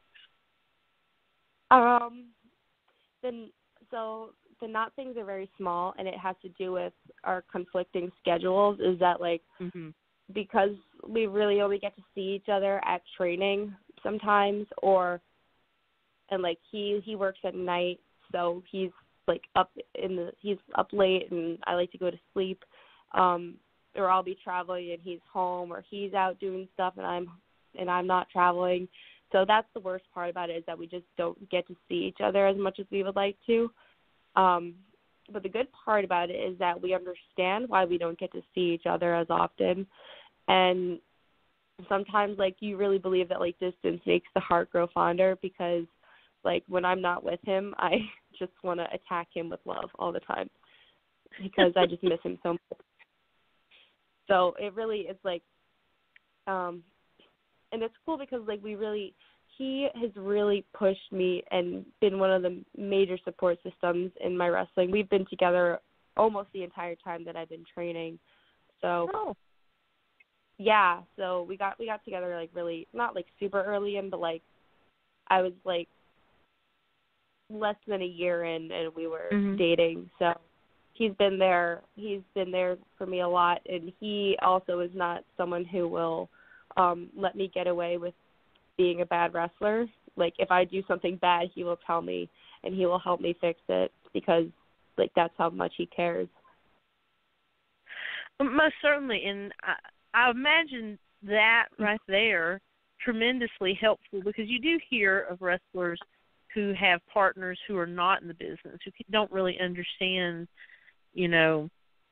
So the not things are very small, and it has to do with our conflicting schedules, is that, like, because we really only get to see each other at training sometimes, and like he works at night, so he's like he's up late, and I like to go to sleep, or I'll be traveling and he's home, or he's out doing stuff and I'm not traveling. So that's the worst part about it, is that we just don't get to see each other as much as we would like to. But the good part about it is that we understand why we don't get to see each other as often. And sometimes, like, you really believe that, like, distance makes the heart grow fonder because, like, when I'm not with him, I just want to attack him with love all the time because I just miss him so much. So it really is, like, and it's cool because, like, he has really pushed me and been one of the major support systems in my wrestling. We've been together almost the entire time that I've been training. So, yeah, so we got together, like, really, not, like, super early in, but, like, I was, like, less than a year in, and we were dating. So he's been there for me a lot, and he also is not someone who will let me get away with being a bad wrestler. Like, if I do something bad, he will tell me, and he will help me fix it because, like, that's how much he cares. Most certainly, and I imagine that right there tremendously helpful because you do hear of wrestlers who have partners who are not in the business, who don't really understand, you know,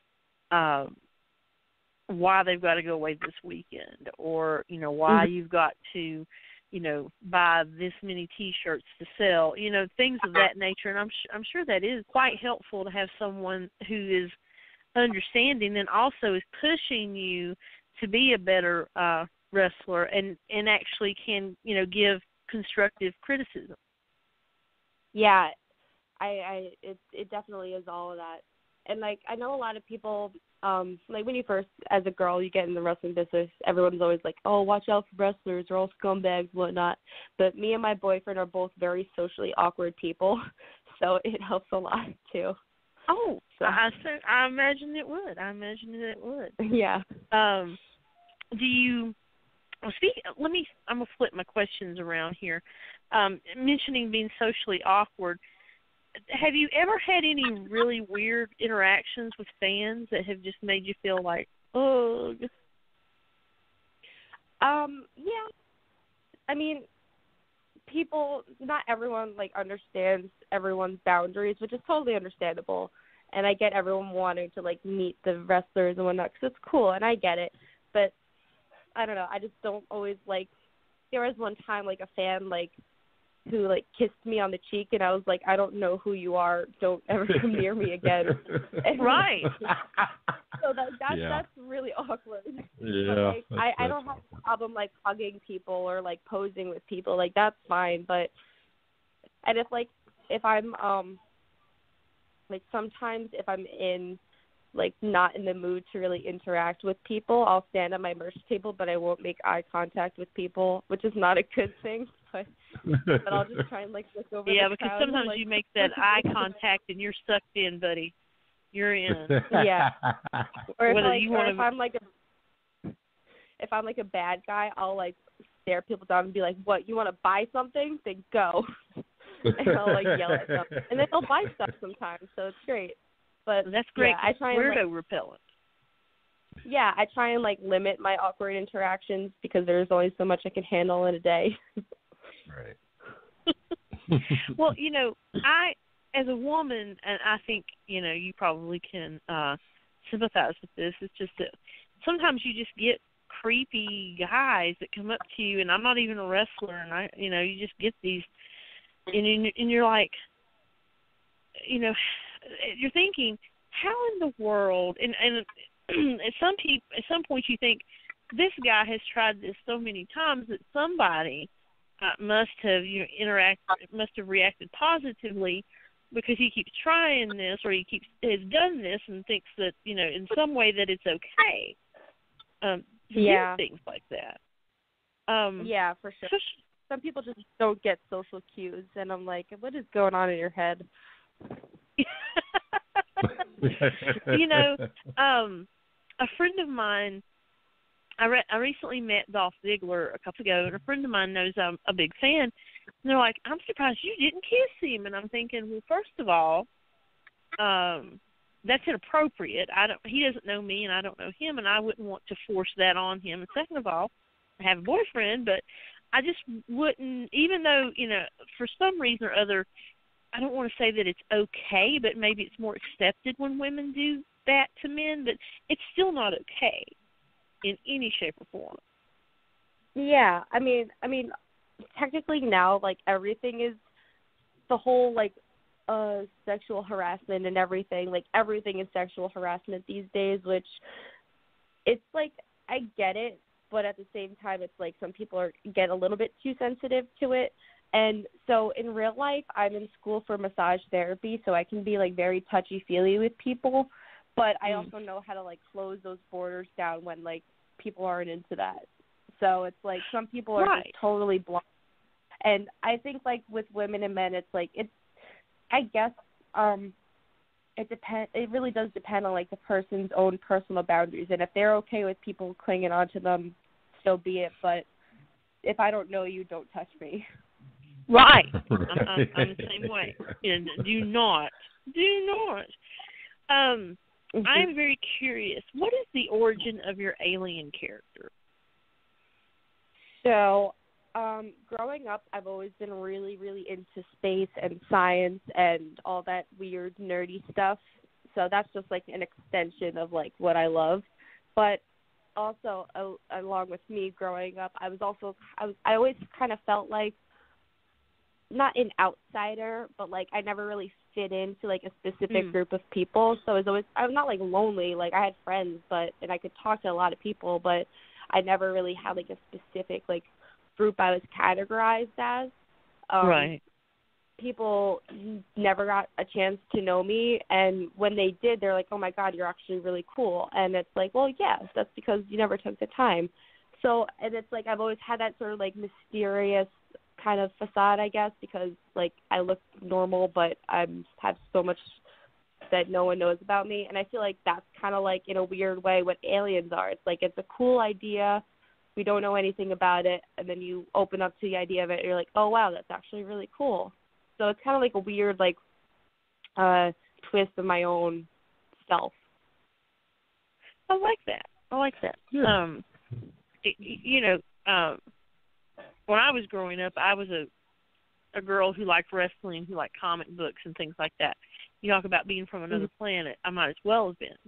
why they've got to go away this weekend or, you know, why you've got to, you know, buy this many T-shirts to sell, you know, things of that nature. And I'm sure that is quite helpful to have someone who is understanding and also is pushing you to be a better wrestler and actually can, you know, give constructive criticism. Yeah, it definitely is all of that. And, like, I know a lot of people, like, when you first, as a girl, you get in the wrestling business, everyone's always like, oh, watch out for wrestlers, they're all scumbags, whatnot. But me and my boyfriend are both very socially awkward people, so it helps a lot, too. Oh, so. I imagine it would. Yeah. Do you I'm going to flip my questions around here. Mentioning being socially awkward, have you ever had any really weird interactions with fans that have just made you feel like, ugh? Yeah. I mean, not everyone, like, understands everyone's boundaries, which is totally understandable. And I get everyone wanting to, like, meet the wrestlers and whatnot because it's cool, and I get it. But I don't know. I just don't always, like, there was one time, like, a fan, like, who, like, kissed me on the cheek, and I was like, I don't know who you are. Don't ever come near me again. And, right. So that's really awkward. Yeah. But, like, I don't have a problem, like, hugging people or, like, posing with people. Like, that's fine. But, and if I'm, like, sometimes if I'm like, not in the mood to really interact with people, I'll stand at my merch table, but I won't make eye contact with people, which is not a good thing. But I'll just try and, like, look over the crowd. Yeah, because sometimes you make that eye contact and you're sucked in, buddy. You're in. Yeah. Or if, if I'm like a bad guy, I'll, like, stare people down and be like, what, you want to buy something? Then go. And I'll, like, yell at them. And then they'll buy stuff sometimes, so it's great. But that's great. Yeah, I try and, weirdo repellent. Yeah, I try and, like, limit my awkward interactions because there's only so much I can handle in a day. Right. Well, you know, I, as a woman, and I think, you know, you probably can sympathize with this, it's just that sometimes you just get creepy guys that come up to you, and I'm not even a wrestler, and you just get these, and you're like, you know, you're thinking, how in the world, and at some point you think, this guy has tried this so many times that somebody must have reacted positively because he keeps trying this, or has done this and thinks that, you know, in some way that it's okay to do things like that. Yeah, for sure. Some people just don't get social cues, and I'm like, what is going on in your head? You know, a friend of mine, I recently met Dolph Ziggler a couple ago, and a friend of mine knows I'm a big fan. And they're like, I'm surprised you didn't kiss him. And I'm thinking, well, first of all, that's inappropriate. He doesn't know me, and I don't know him, and I wouldn't want to force that on him. And second of all, I have a boyfriend, but I just wouldn't, even though, you know, for some reason or other, I don't want to say that it's okay, but maybe it's more accepted when women do that to men, but it's still not okay in any shape or form. Yeah, I mean, technically now, like, everything is the whole, like, sexual harassment and everything. Like, everything is sexual harassment these days, which it's, like, I get it, but at the same time, it's, like, some people get a little bit too sensitive to it. And so in real life, I'm in school for massage therapy, so I can be, like, very touchy-feely with people, but I also know how to, like, close those borders down when, like, people aren't into that. So it's like some people are just totally blind. And I think, like, with women and men, it's like, I guess it really does depend on, like, the person's own personal boundaries. And if they're okay with people clinging onto them, so be it. But if I don't know you, don't touch me. Right. I'm the same way. And do not. I'm very curious. What is the origin of your alien character? So, growing up, I've always been really, really into space and science and all that weird, nerdy stuff. So that's just, like, an extension of, like, what I love. But also, along with me growing up, I always kind of felt like, not an outsider, but, like, I never really fit into, like, a specific group of people. So I'm not, like, lonely. Like, I had friends, and I could talk to a lot of people, but I never really had, like, a specific, like, group I was categorized as. Right. People never got a chance to know me, and when they did, they're like, oh, my God, you're actually really cool. And it's like, well, yes, that's because you never took the time. So, and it's like I've always had that sort of, like, mysterious kind of facade, I guess, because, like, I look normal, but I have so much that no one knows about me. And I feel like that's kind of, like, in a weird way what aliens are. It's like it's a cool idea. We don't know anything about it. And then you open up to the idea of it, and you're like, oh, wow, that's actually really cool. So it's kind of like a weird, like, twist of my own self. I like that. Yeah. When I was growing up, I was a girl who liked wrestling, who liked comic books and things like that. You talk about being from another planet, I might as well have been.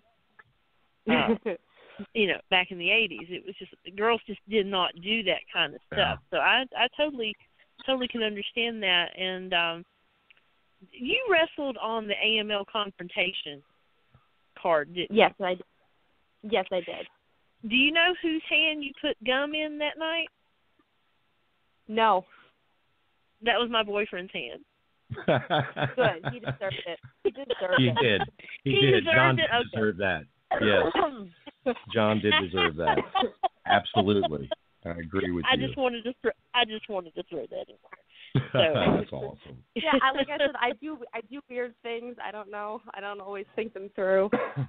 Back in the 80s, it was just, the girls just did not do that kind of stuff. So I totally can understand that. And you wrestled on the AML confrontation card, didn't you? Yes, I did. Yes, I did. Do you know whose hand you put gum in that night? No. That was my boyfriend's hand. Good. He deserved it. He did. John did deserve that. Yes. John did deserve that. Absolutely. I agree with you. I just wanted to throw that in. So. That's awesome. Yeah, like I said, I do weird things. I don't know. I don't always think them through.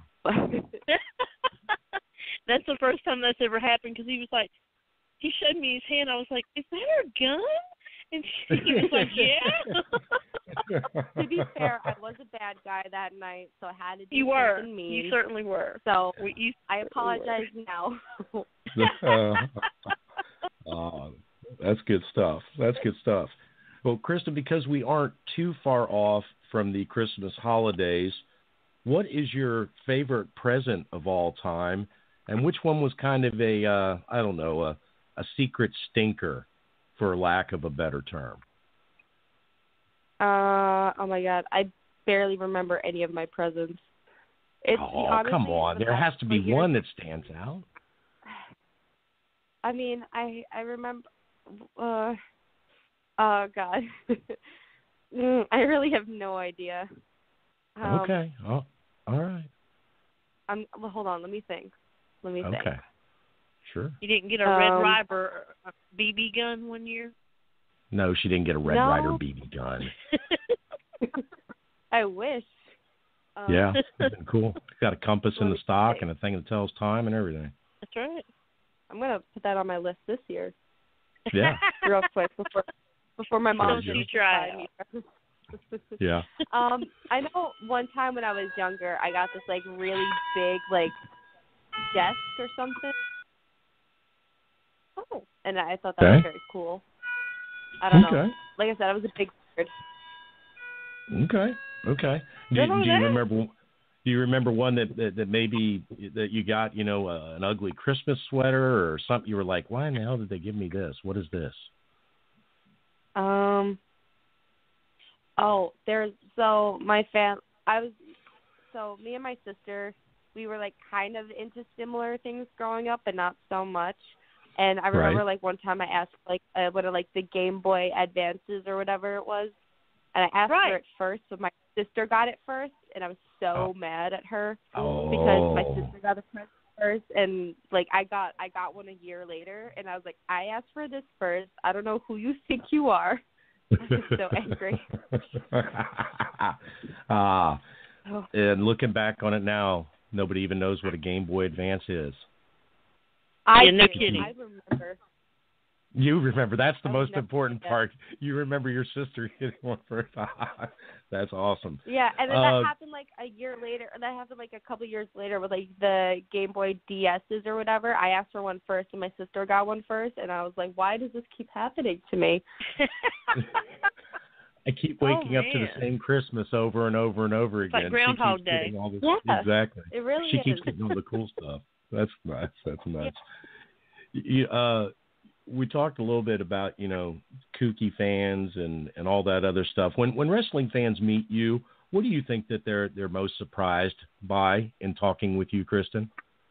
That's the first time that's ever happened, because he showed me his hand. I was like, is that a gun? And he was like, yeah. To be fair, I was a bad guy that night, so I had to do something mean. You certainly were. So I apologize now. That's good stuff. Well, Kristen, because we aren't too far off from the Christmas holidays, what is your favorite present of all time? And which one was kind of a secret stinker, for lack of a better term? Oh my God, I barely remember any of my presents. Come on, there has to be one that stands out. I mean, I remember. Oh God, I really have no idea. Okay. Oh, all right. Well, hold on. Let me think. Okay. Sure. You didn't get a Red Ryder BB gun one year? No, she didn't get a Red Ryder BB gun. I wish. Yeah, cool. It's got a compass in the stock and a thing that tells time and everything. That's right. I'm going to put that on my list this year. Yeah. Real quick before my mom tries. Yeah. I know one time when I was younger, I got this like really big like desk or something. Oh. And I thought that was very cool. I don't know. Like I said, I was a big nerd. Okay. Do you remember? Do you remember one that maybe that you got, an ugly Christmas sweater or something? You were like, why in the hell did they give me this? What is this? Me and my sister, we were like kind of into similar things growing up, but not so much. And I remember like one time I asked like what are like the Game Boy Advances or whatever it was, and I asked her it first, so my sister got it first, and I was so mad at her because my sister got it first, and like I got one a year later, and I was like, I asked for this first. I don't know who you think you are. I was so angry. And looking back on it now, nobody even knows what a Game Boy Advance is. I remember. You remember. That's the most important part. You remember your sister getting one first. That's awesome. Yeah, and then that happened like a year later. That happened like a couple years later with like the Game Boy DSs or whatever. I asked for one first, and my sister got one first, and I was like, why does this keep happening to me? I keep waking up to the same Christmas over and over and over again. It's like Groundhog Day. Yeah, exactly. It really She is. keeps getting all the cool stuff. That's nuts. That's nuts. Yeah. We talked a little bit about, kooky fans and all that other stuff. When wrestling fans meet you, what do you think that they're most surprised by in talking with you, Kristen?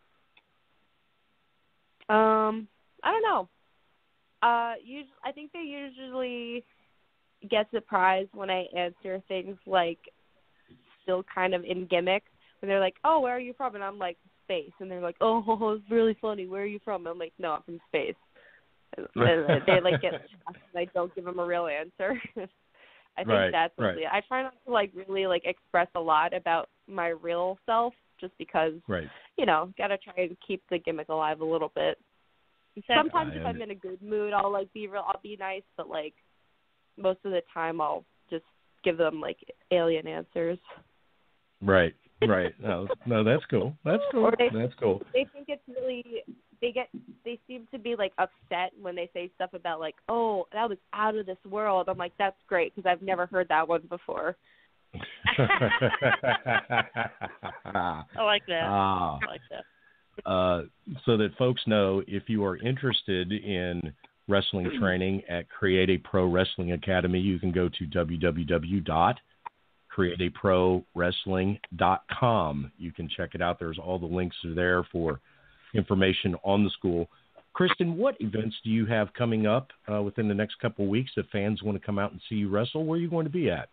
I don't know. I think they usually get surprised when I answer things like still kind of in gimmick. When they're like, oh, where are you from? And I'm like, space. And they're like, oh, it's really funny. Where are you from? And I'm like, no, I'm from space. And they like get shocked and I don't give them a real answer. I think that's mostly it. I try not to like really like express a lot about my real self just because, gotta try and keep the gimmick alive a little bit. Sometimes if I'm in a good mood, I'll be nice, but like most of the time I'll just give them like alien answers. Right. No, that's cool. That's cool. That's cool. They think it's really they seem to be like upset when they say stuff about like, oh, that was out of this world. I'm like, that's great because I've never heard that one before. I like that. So that folks know, if you are interested in wrestling training at Create a Pro Wrestling Academy, you can go to www.createaprowrestling.com. You can check it out. There's all the links are there for information on the school. Kristen, what events do you have coming up within the next couple of weeks if fans want to come out and see you wrestle? Where are you going to be at?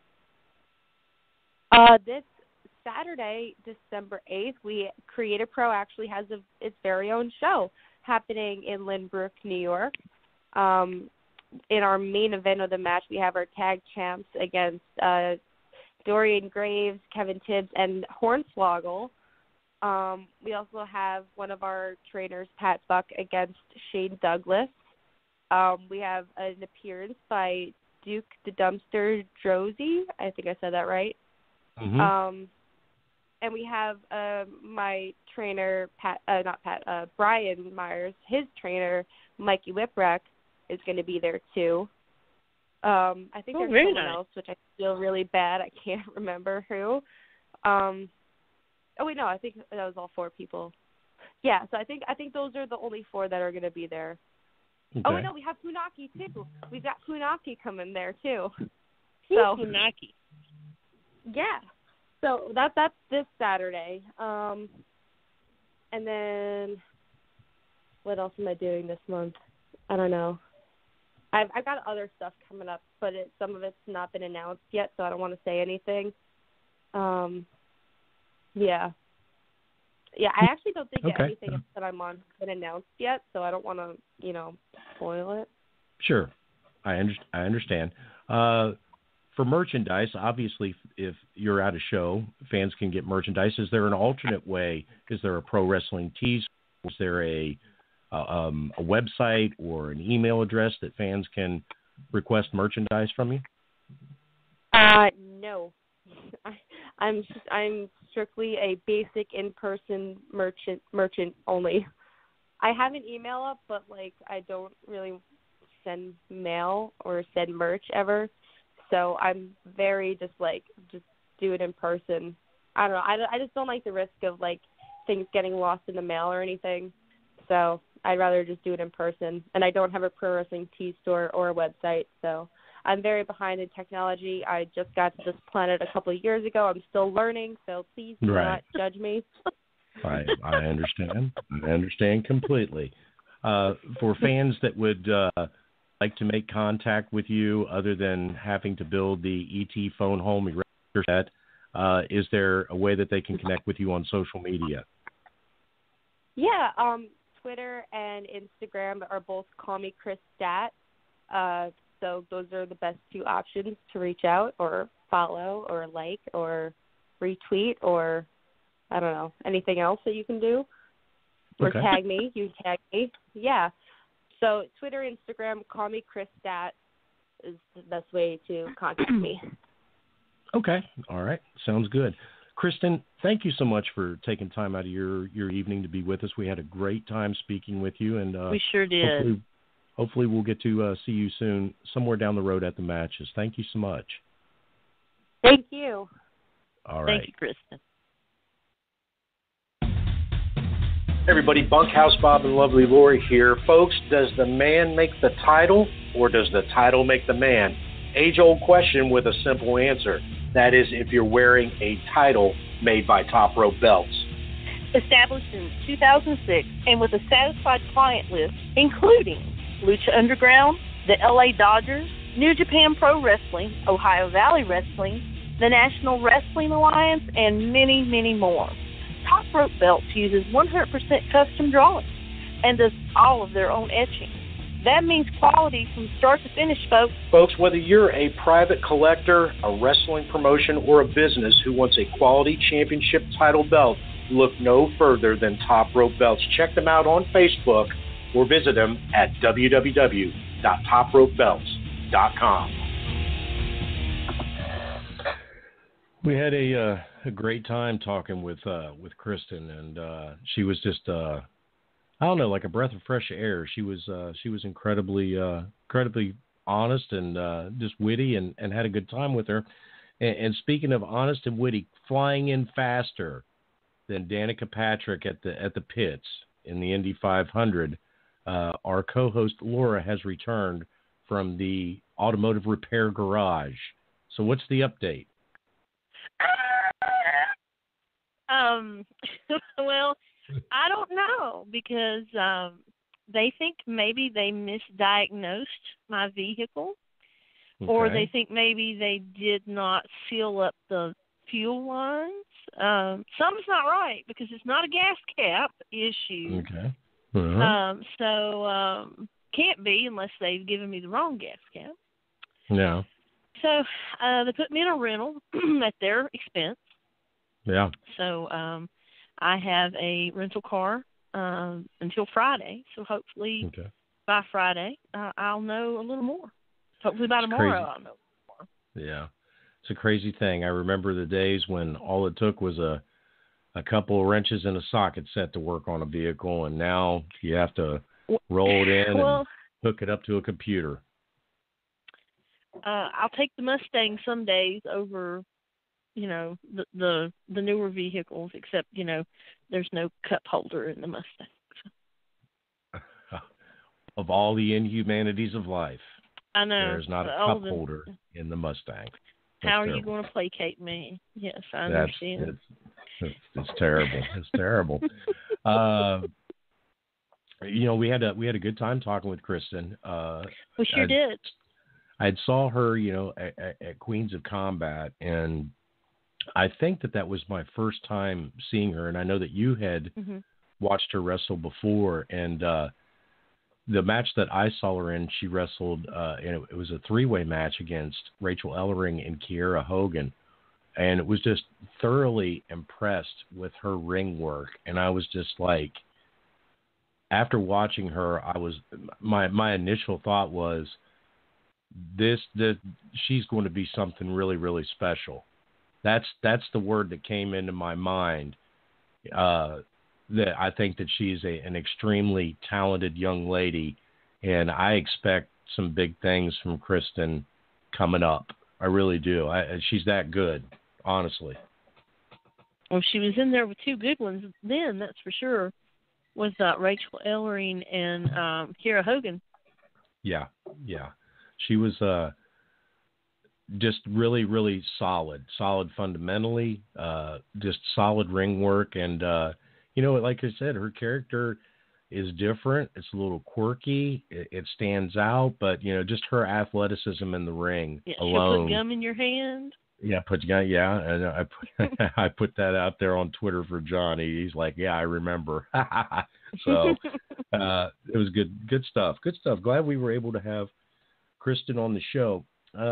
This Saturday, December 8th, Create a Pro actually has its very own show happening in Lynbrook, New York. In our main event of the match, we have our tag champs against Dorian Graves, Kevin Tibbs, and Hornswoggle. We also have one of our trainers, Pat Buck, against Shane Douglas. We have an appearance by Duke the Dumpster Drosy. I think I said that right. Mm-hmm. And we have my trainer, Brian Myers. His trainer, Mikey Whipwreck, is going to be there too. I think there's someone else, which I feel really bad. I can't remember who. I think that was all 4 people. Yeah, so I think those are the only 4 that are going to be there. Okay. Oh, no, we have Funaki too. We've got Funaki coming there too. So Funaki. Yeah. So that's this Saturday. And then what else am I doing this month? I don't know. I've got other stuff coming up, but some of it's not been announced yet, so I don't want to say anything. Yeah, I actually don't think anything else that I'm on has been announced yet, so I don't want to, spoil it. Sure. I understand. For merchandise, obviously, if you're at a show, fans can get merchandise. Is there an alternate way? Is there a pro wrestling tees? Is there a website or an email address that fans can request merchandise from you? No. I'm strictly a basic in-person merchant only. I have an email up, but I don't really send mail or send merch ever. So I'm very just do it in person I don't know. I just don't like the risk of like things getting lost in the mail or anything. So I'd rather just do it in person. And I don't have a pro wrestling tee store or a website, so I'm very behind in technology. I just got to this planet a couple of years ago. I'm still learning, so please do not judge me. I understand. I understand completely. For fans that would like to make contact with you, other than having to build the ET phone home erector set, is there a way that they can connect with you on social media? Yeah, Twitter and Instagram are both Call Me Kris Stat. So those are the best two options to reach out or follow or like or retweet or, I don't know, anything else that you can do. Or tag me. You tag me. Yeah. So Twitter, Instagram, Call Me Kris Stat is the best way to contact me. Okay. All right. Sounds good. Kristen, thank you so much for taking time out of your evening to be with us. We had a great time speaking with you. And we sure did. Hopefully we'll get to see you soon somewhere down the road at the matches. Thank you so much. Thank you. All right. Thank you, Kristen. Everybody, Bunkhouse Bob and Lovely Lori here. Folks, does the man make the title or does the title make the man? Age-old question with a simple answer. That is, if you're wearing a title made by Top Rope Belts. Established in 2006 and with a satisfied client list, including Lucha Underground, the LA Dodgers, New Japan Pro Wrestling, Ohio Valley Wrestling, the National Wrestling Alliance, and many, many more. Top Rope Belts uses 100% custom drawings and does all of their own etching. That means quality from start to finish, folks. Folks, whether you're a private collector, a wrestling promotion, or a business who wants a quality championship title belt, look no further than Top Rope Belts. Check them out on Facebook or visit them at www.topropebelts.com. We had a great time talking with Kristen, and she was just I don't know, like a breath of fresh air. She was incredibly honest and just witty, and had a good time with her. And speaking of honest and witty, flying in faster than Danica Patrick at the pits in the Indy 500. Our co-host Laura has returned from the automotive repair garage. So what's the update? Well, I don't know because they think maybe they misdiagnosed my vehicle, or they think maybe they did not seal up the fuel lines. Something's not right because it's not a gas cap issue. Okay. So can't be unless they've given me the wrong gas cap. Yeah. So they put me in a rental at their expense. Yeah. So I have a rental car until Friday. So hopefully by Friday I'll know a little more. Hopefully by tomorrow I'll know more. Yeah. It's a crazy thing. I remember the days when all it took was a couple of wrenches and a socket set to work on a vehicle, and now you have to roll it in and hook it up to a computer. I'll take the Mustang some days over, the newer vehicles, except, there's no cup holder in the Mustang. Of all the inhumanities of life, I know there's not a cup holder in the Mustang. How are you going to placate me? Yes, I understand. It's terrible. It's terrible. We had a good time talking with Kristen. We sure did. I saw her, at Queens of Combat, and I think that was my first time seeing her. And I know that you had watched her wrestle before, and the match that I saw her in, she wrestled, and it was a three-way match against Rachel Ellering and Kiera Hogan. And it was just thoroughly impressed with her ring work. And I was just like, after watching her, my initial thought was, she's going to be something really, really special. That's the word that came into my mind. That I think that she's an extremely talented young lady, and I expect some big things from Kristen coming up. I really do. She's that good, honestly. Well, she was in there with two good ones then, that's for sure, with Rachel Ellering and Kiera Hogan. Yeah. She was just really, really solid fundamentally, just solid ring work. And, like I said, her character is different. It's a little quirky. It stands out, but, just her athleticism in the ring alone. She'll put gum in your hand. Yeah, and I put that out there on Twitter for Johnny. He's like, yeah, I remember. So it was good stuff. Glad we were able to have Kristen on the show.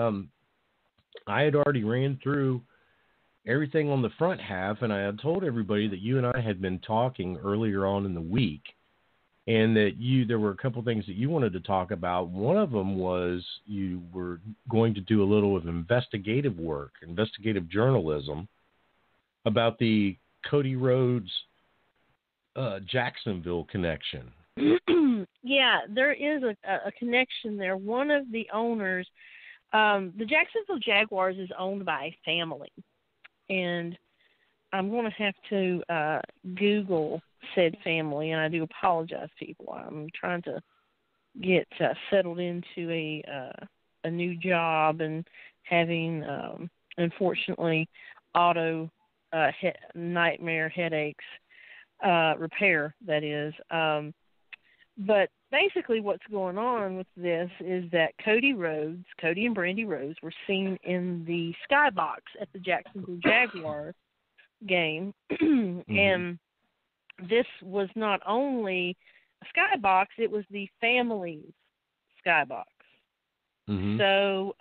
I had already ran through everything on the front half, and I had told everybody that you and I had been talking earlier on in the week, and that there were a couple things that you wanted to talk about. One of them was you were going to do a little of investigative work, investigative journalism, about the Cody Rhodes Jacksonville connection. Yeah, there is a connection there. One of the owners, the Jacksonville Jaguars is owned by a family, and I'm going to have to Google said family, and I do apologize, people. I'm trying to get settled into a new job and having, unfortunately, auto nightmare headaches, repair, that is. But basically what's going on with this is that Cody and Brandy Rhodes were seen in the skybox at the Jacksonville Jaguar game. And this was not only a skybox, it was the family's skybox. So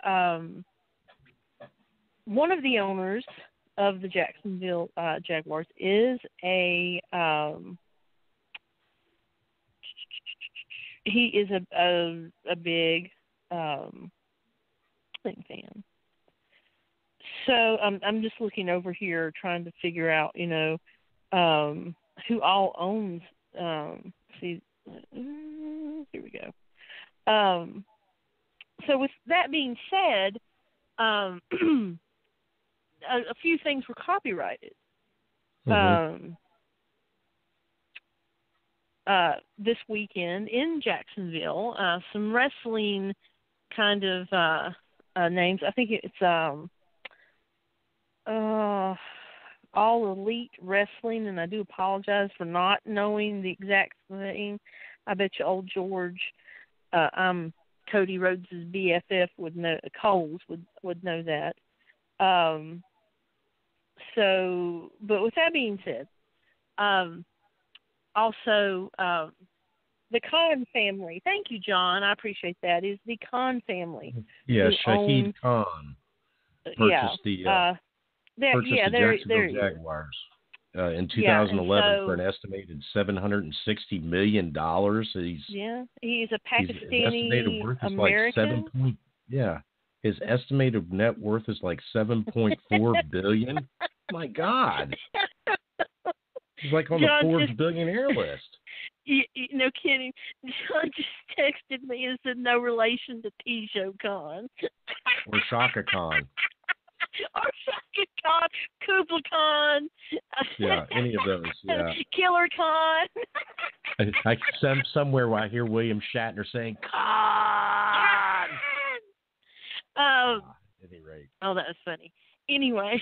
one of the owners of the Jacksonville Jaguars is a he is a big wrestling fan. So I'm just looking over here trying to figure out, who all owns. Here we go. So with that being said, a few things were copyrighted. This weekend in Jacksonville, some wrestling kind of names. I think it's All Elite Wrestling, and I do apologize for not knowing the exact thing. I bet you old George, I'm Cody Rhodes' BFF would know. Coles would know that. So, but with that being said, also, the Khan family. Thank you, John. I appreciate that. Is the Khan family? Yeah, Shahid Khan purchased the Jacksonville Jaguars in 2011 for an estimated $760 million. He's a Pakistani American. His estimated net worth is like $7.4 billion. My God. He's like on John the Forbes billionaire list. No kidding. John just texted me and said no relation to Tijo Khan. Or Shaka Khan. Or Shaka Khan, Kubla Khan. Yeah, any of those, yeah. Killer Khan. I somewhere I hear William Shatner saying, Khan! At any rate. Oh, that was funny. Anyway.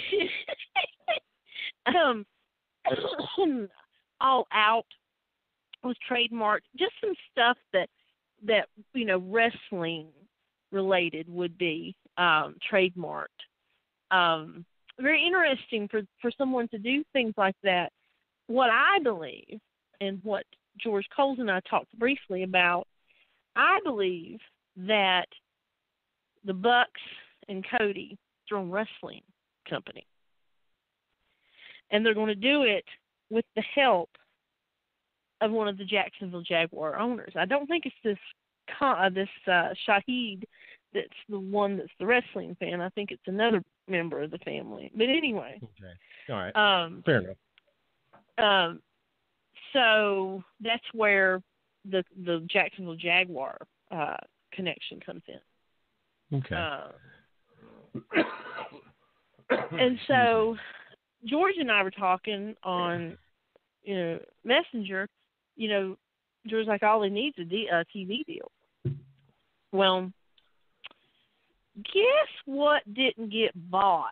All Out was trademarked. Just some stuff that wrestling related would be trademarked. Very interesting for someone to do things like that. What I believe, and what George Coles and I talked briefly about, I believe that the Bucks and Cody are a wrestling company. And they're going to do it with the help of one of the Jacksonville Jaguar owners. I don't think it's this Shahid that's the one that's the wrestling fan. I think it's another member of the family. But anyway. Okay. All right. Fair enough. So that's where the Jacksonville Jaguar connection comes in. Okay. And so George and I were talking on Messenger. George's like, all he needs is a TV deal. Well, guess what didn't get bought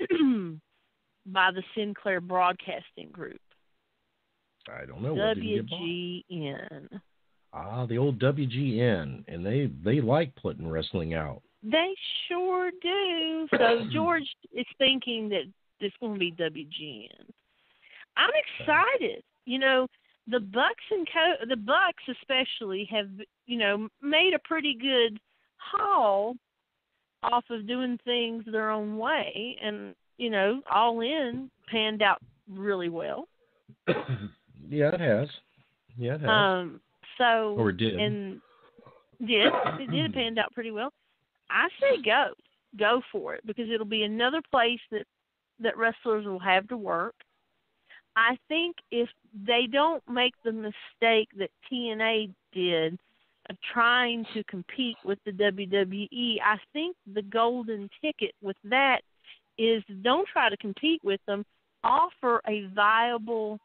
by the Sinclair Broadcasting Group? I don't know. What didn't get bought? WGN. The old WGN, and they like putting wrestling out. They sure do. So George is thinking that it's going to be WGN. I'm excited. The Bucks the Bucks especially have made a pretty good haul off of doing things their own way, and All In panned out really well. Yeah, it has. Or it did. And it did panned out pretty well. I say go for it, because it'll be another place that wrestlers will have to work. I think if they don't make the mistake that TNA did of trying to compete with the WWE, I think the golden ticket with that is don't try to compete with them. Offer a viable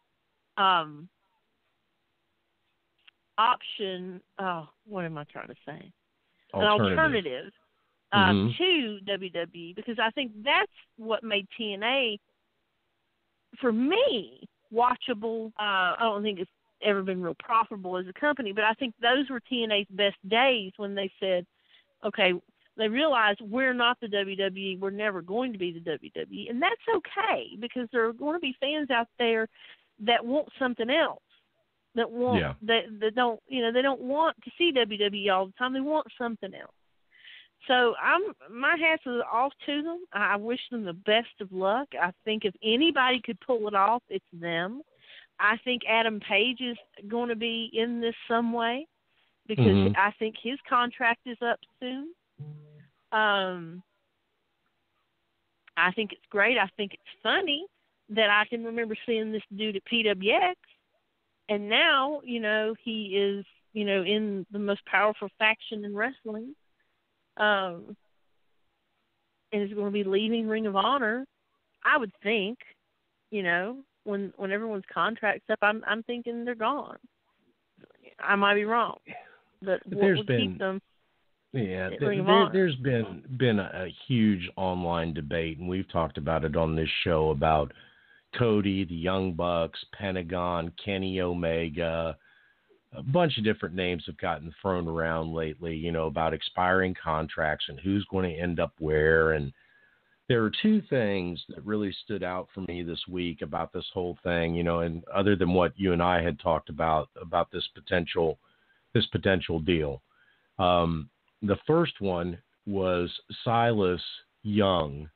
option. Oh, what am I trying to say? An alternative to WWE, because I think that's what made TNA, for me, watchable. I don't think it's ever been real profitable as a company, but I think those were TNA's best days when they said, okay, they realized we're not the WWE, we're never going to be the WWE, and that's okay, because there are going to be fans out there that want something else, that want that don't they don't want to see WWE all the time, they want something else. So my hats are off to them. I wish them the best of luck. I think if anybody could pull it off, it's them. I think Adam Page is going to be in this some way, because I think his contract is up soon. I think it's great. I think it's funny that I can remember seeing this dude at PWX, and now, he is, in the most powerful faction in wrestling. And is going to be leaving Ring of Honor, I would think, when everyone's contract's up, I'm thinking they're gone. I might be wrong, but there's been keep them. Yeah, there's been a huge online debate, and we've talked about it on this show, about Cody, the Young Bucks, Pentagon, Kenny Omega. A bunch of different names have gotten thrown around lately, about expiring contracts and who's going to end up where. And there are two things that really stood out for me this week about this whole thing, and other than what you and I had talked about this potential deal. The first one was Silas Young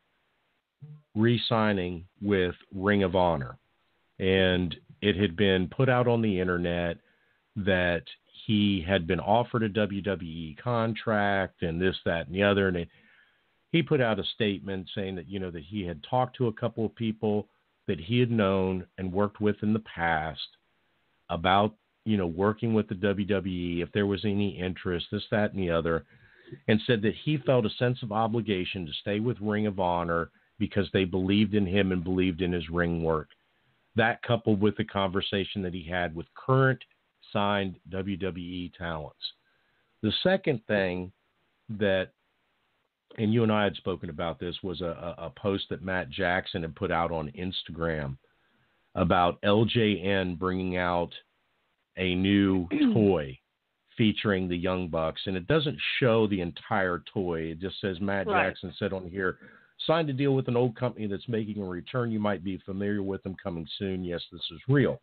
re-signing with Ring of Honor. And it had been put out on the internet that he had been offered a WWE contract and this, that, and the other. And he put out a statement saying that, that he had talked to a couple of people that he had known and worked with in the past about, working with the WWE, if there was any interest, this, that, and the other, and said that he felt a sense of obligation to stay with Ring of Honor because they believed in him and believed in his ring work. That, coupled with the conversation that he had with current signed WWE talents. The second thing that, and you and I had spoken about this, was a post that Matt Jackson had put out on Instagram about LJN bringing out a new toy featuring the Young Bucks, and it doesn't show the entire toy. It just says Matt Jackson said on here, signed a deal with an old company that's making a return. You might be familiar with them, coming soon. Yes, this is real.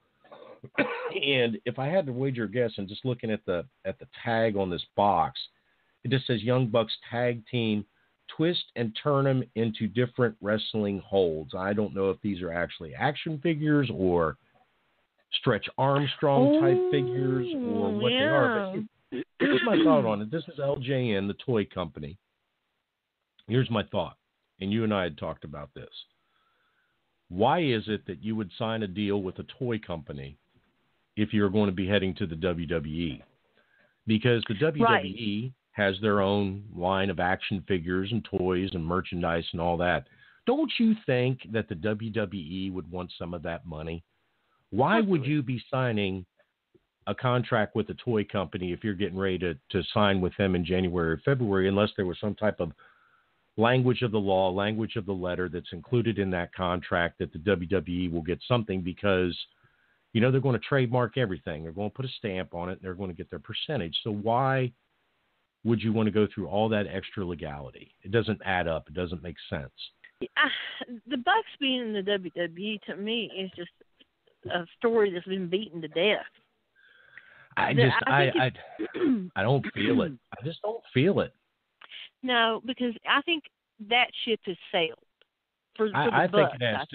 And if I had to wager a guess, and just looking at the tag on this box, it just says Young Bucks Tag Team, twist and turn them into different wrestling holds. I don't know if these are actually action figures or Stretch Armstrong type figures or what they are. But here's my thought on it. This is LJN, the toy company. Here's my thought, and you and I had talked about this. Why is it that you would sign a deal with a toy company if you're going to be heading to the WWE? Because the WWE has their own line of action figures and toys and merchandise and all that. don't you think that the WWE would want some of that money? Why would you be signing a contract with a toy company if you're getting ready to sign with them in January or February, unless there was some type of language of the law, language of the letter that's included in that contract that the WWE will get something because, you know, they're going to trademark everything. They're going to put a stamp on it, and they're going to get their percentage. So why would you want to go through all that extra legality? It doesn't add up. It doesn't make sense. The Bucks being in the WWE, to me, is just a story that's been beaten to death. I don't feel it. I just don't feel it. No, because I think that ship has sailed for the I Bucks. Think it has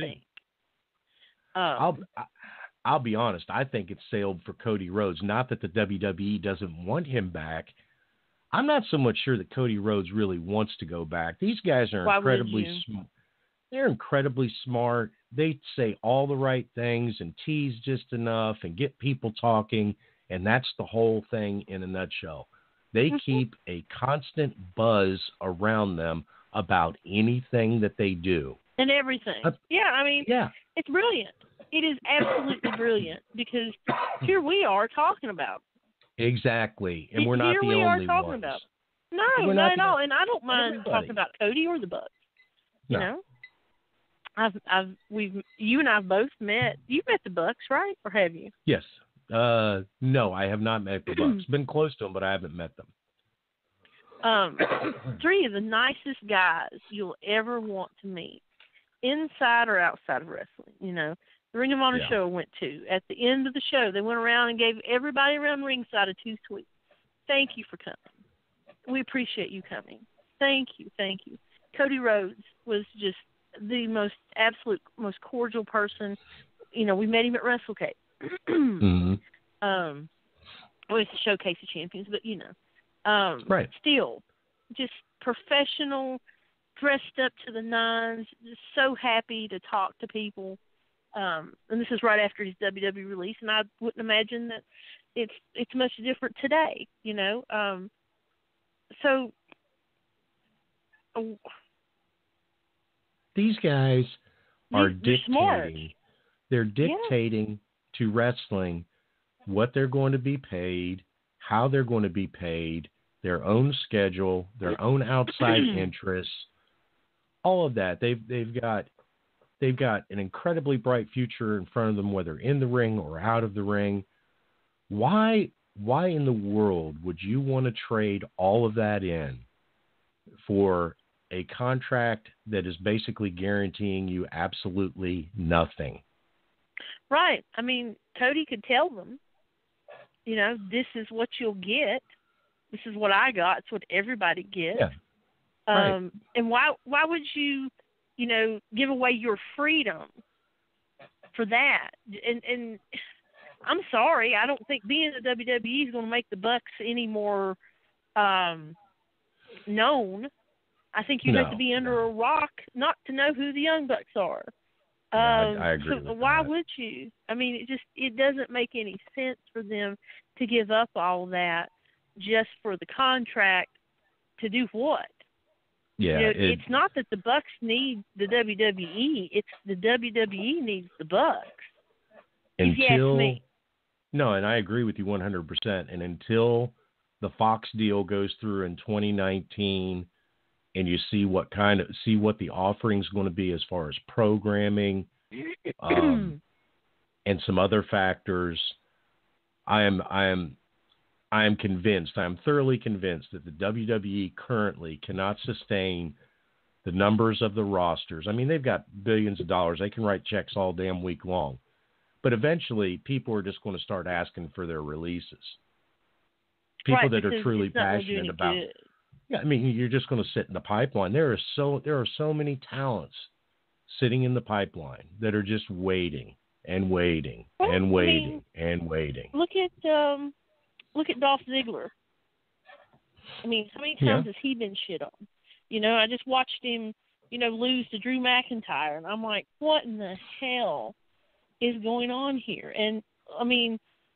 too. I'll be honest. I think it's sailed for Cody Rhodes. Not that the WWE doesn't want him back. I'm not so much sure that Cody Rhodes really wants to go back. These guys are incredibly smart. They're incredibly smart. They say all the right things and tease just enough and get people talking, and that's the whole thing in a nutshell. They keep a constant buzz around them about anything that they do. And everything. It's brilliant. It is absolutely brilliant because here we are talking about. Exactly. And we're not the only ones. Here we are talking about. No, not at all. And I don't mind talking about Cody or the Bucks. You know? You and I have both met. You've met the Bucks, right? Or have you? Yes. No, I have not met the Bucks. Been close to them, but I haven't met them. Three of the nicest guys you'll ever want to meet, inside or outside of wrestling. You know, the Ring of Honor show I went to. At the end of the show, they went around and gave everybody around ringside a 2 sweet. Thank you for coming. We appreciate you coming. Thank you. Cody Rhodes was just the most cordial person. You know, we met him at WrestleCade. Well, it's a showcase of champions, but you know, right. Still, just professional, dressed up to the nines, just so happy to talk to people. And this is right after his WWE release, and I wouldn't imagine that it's much different today. You know, so. These guys are dictating. Smart. They're dictating to wrestling what they're going to be paid, how they're going to be paid, their own schedule, their own outside interests, all of that. They've got an incredibly bright future in front of them, whether in the ring or out of the ring. Why in the world would you want to trade all of that in for a contract that is basically guaranteeing you absolutely nothing? Right. I mean, Cody could tell them, you know, this is what you'll get. This is what I got. It's what everybody gets. Yeah. Right. And why would you, you know, give away your freedom for that? And I'm sorry, I don't think being in the WWE is going to make the Bucks any more known. I think you have to be under a rock not to know who the Young Bucks are. I agree. So why would you? I mean, it doesn't make any sense for them to give up all that just for the contract. To do what? Yeah, you know, it's not that the Bucks need the WWE; it's the WWE needs the Bucks. If you ask me. No, and I agree with you 100%. And until the Fox deal goes through in 2019. And you see what the offering is going to be as far as programming, and some other factors. I am convinced. I am thoroughly convinced that the WWE currently cannot sustain the numbers of the rosters. I mean, they've got billions of dollars. They can write checks all damn week long, but eventually, people are just going to start asking for their releases. People that are truly passionate about. Yeah, I mean, you're just going to sit in the pipeline. There are so many talents sitting in the pipeline that are just waiting and waiting and waiting and waiting. Look at Dolph Ziggler. I mean, how many times has he been shit on? You know, I just watched him, you know, lose to Drew McIntyre, and I'm like, what in the hell is going on here? And I mean,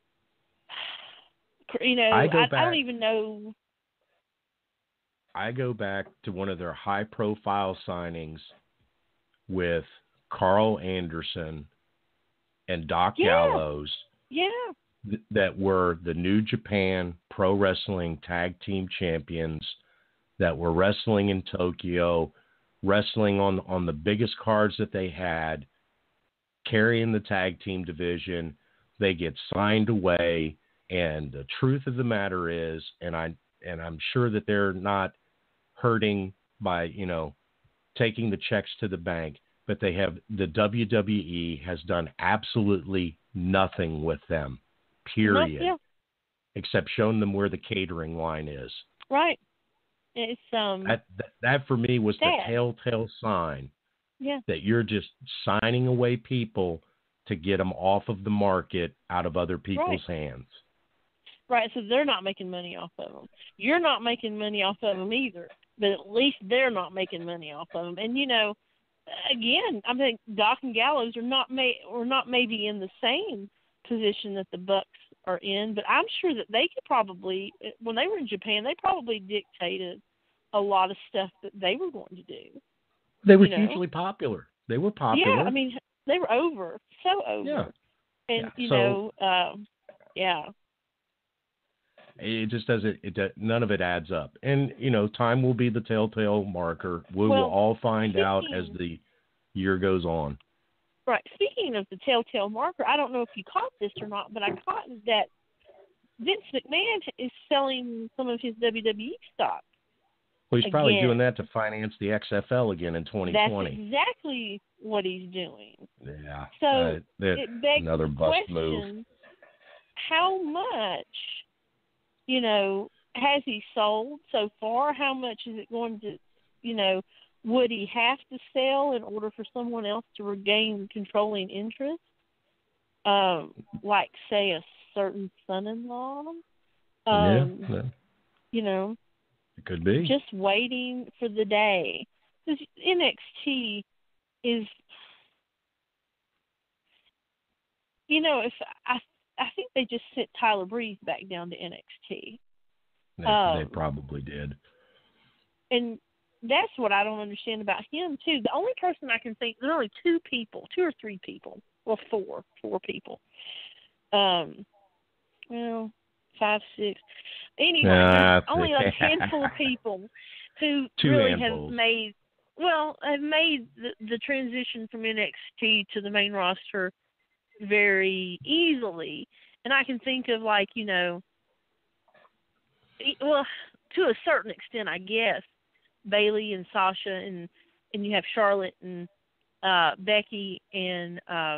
you know, I don't even know. I go back to one of their high-profile signings with Carl Anderson and Doc Gallows that were the New Japan Pro Wrestling Tag Team Champions that were wrestling in Tokyo, wrestling on the biggest cards that they had, carrying the tag team division. They get signed away, and the truth of the matter is, and I'm sure that they're not hurting by, taking the checks to the bank, but the WWE has done absolutely nothing with them, period, except shown them where the catering line is. Right. It's that for me was the telltale sign that you're just signing away people to get them off of the market, out of other people's hands. Right, so they're not making money off of them. You're not making money off of them either, but at least they're not making money off of them. And, again, I think Doc and Gallows are not maybe in the same position that the Bucks are in, but I'm sure that they could probably, when they were in Japan, they probably dictated a lot of stuff that they were going to do. They were hugely popular. They were popular. Yeah, I mean, they were so over. Yeah. And, It just doesn't. None of it adds up. And time will be the telltale marker. We will all find out as the year goes on. Right. Speaking of the telltale marker, I don't know if you caught this or not, but I caught that Vince McMahon is selling some of his WWE stock. Well, he's probably doing that to finance the XFL again in 2020. That's exactly what he's doing. Yeah. So it begs another the bust question, move. How much, has he sold so far? How much is it going to, would he have to sell in order for someone else to regain controlling interest? Like, say, a certain son-in-law? It could be. Just waiting for the day. Because NXT is, if I think they just sent Tyler Breeze back down to NXT. They probably did. And that's what I don't understand about him, too. The only person I can think, there's only two or three people. Well, four people. 5, 6. Anyway, there's only a handful of people who have made the transition from NXT to the main roster very easily. And I can think of, to a certain extent, I guess, Bayley and Sasha, and you have Charlotte and Becky and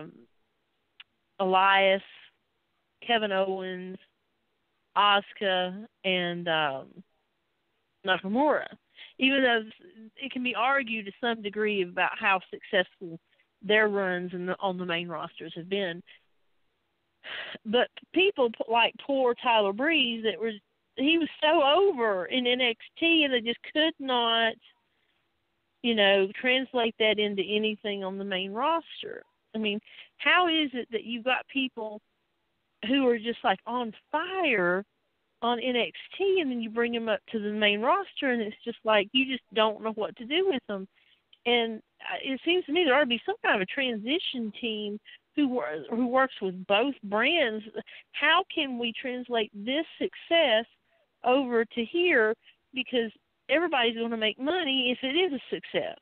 Elias, Kevin Owens, Asuka, and Nakamura. Even though it can be argued to some degree about how successful their runs on the main rosters have been. But people like poor Tyler Breeze, he was so over in NXT, and they just could not, translate that into anything on the main roster. I mean, how is it that you've got people who are just on fire on NXT, and then you bring them up to the main roster, and it's just you just don't know what to do with them? And it seems to me there ought to be some kind of a transition team who works with both brands. How can we translate this success over to here? Because everybody's going to make money if it is a success,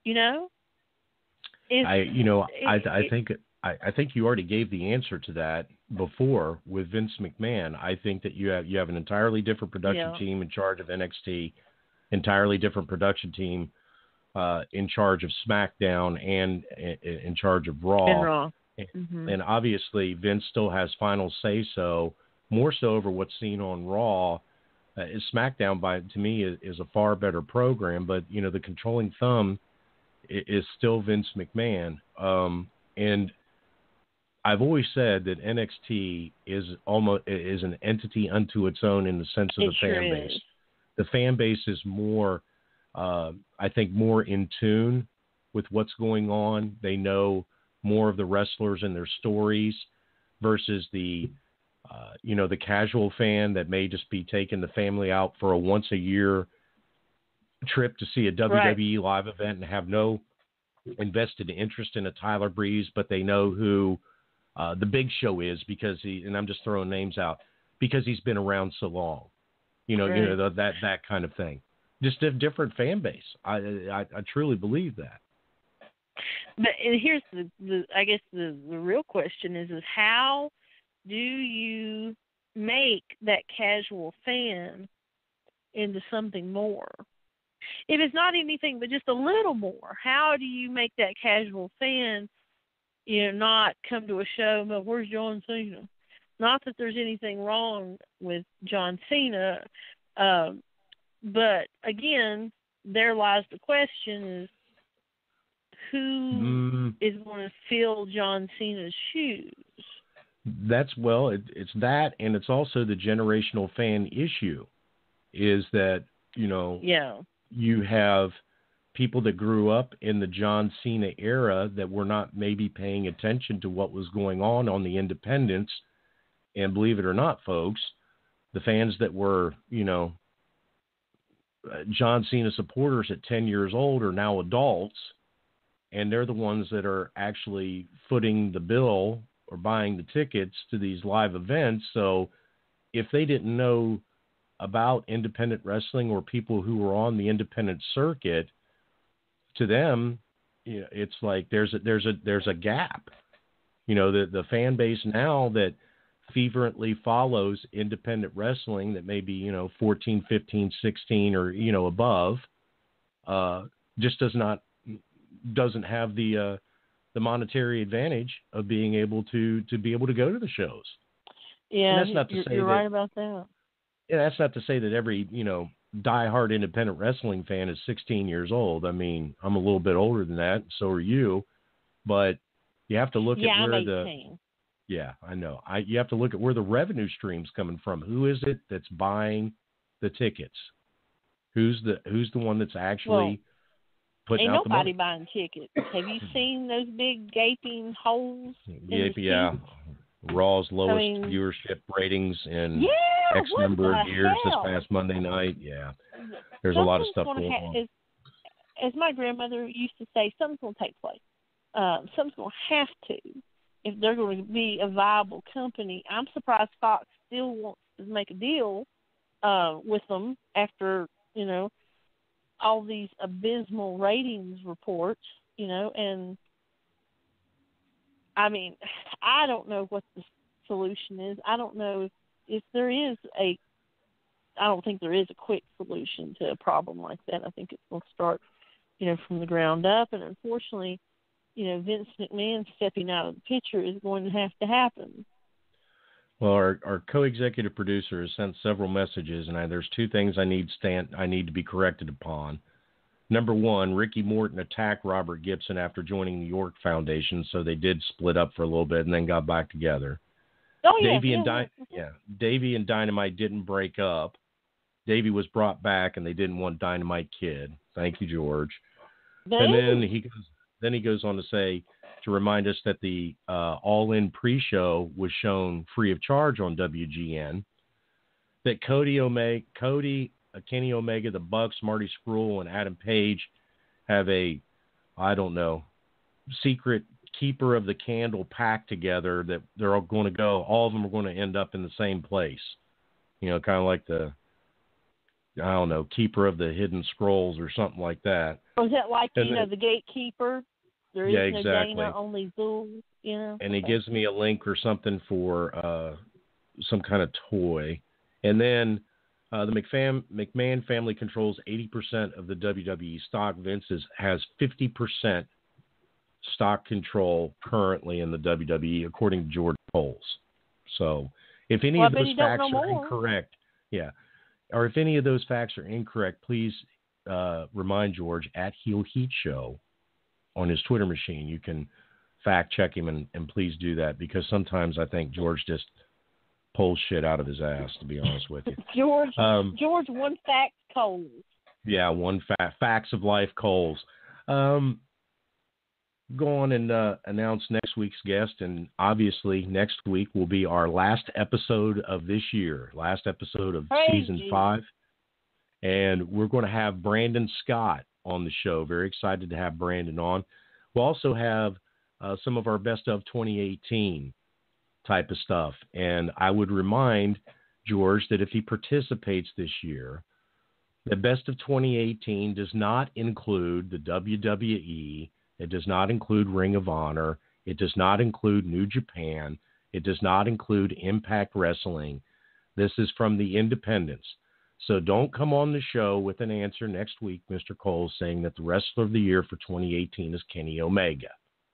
I think you already gave the answer to that before with Vince McMahon. I think that you have an entirely different production team in charge of NXT, entirely different production team in charge of SmackDown and in charge of Raw. And obviously Vince still has final say-so, more so over what's seen on Raw. SmackDown, to me, is a far better program, but the controlling thumb is still Vince McMahon. And I've always said that NXT is an entity unto its own in the sense of the fan base. The fan base is more, I think, more in tune with what's going on. They know more of the wrestlers and their stories versus the casual fan that may just be taking the family out for a once-a-year trip to see a WWE live event and have no invested interest in a Tyler Breeze, but they know who the Big Show is because and I'm just throwing names out, because he's been around so long. That kind of thing. Just a different fan base. I truly believe that. But here's I guess the real question is how do you make that casual fan into something more? If it's not anything but just a little more, how do you make that casual fan, not come to a show, but where's John Cena? Not that there's anything wrong with John Cena, but again, there lies the question is, who is going to fill John Cena's shoes? It's that, and it's also the generational fan issue, is that, you have people that grew up in the John Cena era that were not maybe paying attention to what was going on the independents. And believe it or not, folks, the fans that were, John Cena supporters at 10 years old are now adults, and they're the ones that are actually footing the bill or buying the tickets to these live events. So if they didn't know about independent wrestling or people who were on the independent circuit, to them, it's like there's a gap. The fan base now that fervently follows independent wrestling that may be 14, 15, 16 or above, just doesn't have the monetary advantage of being able to go to the shows. Yeah, and that's not to say you're right about that. Yeah, that's not to say that every diehard independent wrestling fan is 16 years old. I mean, I'm a little bit older than that. So are you, but you have to look at where I'm 18. Yeah, I know. You have to look at where the revenue stream's coming from. Who is it that's buying the tickets? Who's the one that's actually putting out the money? Ain't nobody buying tickets. Have you seen those big gaping holes? Yeah. Raw's lowest viewership ratings in X number of years this past Monday night. Yeah, there's a lot of stuff going on. As my grandmother used to say, something's going to take place. Something's going to have to. If they're going to be a viable company, I'm surprised Fox still wants to make a deal with them after, all these abysmal ratings reports, and I mean, I don't know what the solution is. I don't know if there is I don't think there is a quick solution to a problem like that. I think it's going to start, from the ground up, and unfortunately, Vince McMahon stepping out of the picture is going to have to happen. Well, our co-executive producer has sent several messages, and there's two things I need to be corrected upon. Number one, Ricky Morton attacked Robert Gibson after joining the York Foundation, so they did split up for a little bit and then got back together. Oh, yeah. Davey and Dynamite didn't break up. Davey was brought back, and they didn't want Dynamite Kid. Thank you, George. And then he goes on to say, to remind us that the All-In pre-show was shown free of charge on WGN, that Kenny Omega, the Bucks, Marty Scurll, and Adam Page have a, secret keeper of the candle pact together that they're all going to go. All of them are going to end up in the same place. Kind of like the, keeper of the hidden scrolls or something like that. Was that like, the gatekeeper? There is no exactly. Dana, only Zool, And he gives me a link or something for some kind of toy. And then the McMahon family controls 80% of the WWE stock. Vince has 50% stock control currently in the WWE, according to George Coles. So if any of those facts are incorrect, or if any of those facts are incorrect, please remind George at Heel Heat Show on his Twitter machine. You can fact check him and please do that, because sometimes I think George just pulls shit out of his ass, to be honest with you. George, one fact Coles. Yeah, one facts of life Coles. Go on and announce next week's guest, and obviously next week will be our last episode of this year, last episode of season 5, and we're going to have Brandon Scott on the show. Very excited to have Brandon on. We'll also have some of our best of 2018 type of stuff. And I would remind George that if he participates this year, the best of 2018 does not include the WWE. It does not include Ring of Honor. It does not include New Japan. It does not include Impact Wrestling. This is from the independents. So don't come on the show with an answer next week, Mr. Cole, saying that the wrestler of the year for 2018 is Kenny Omega.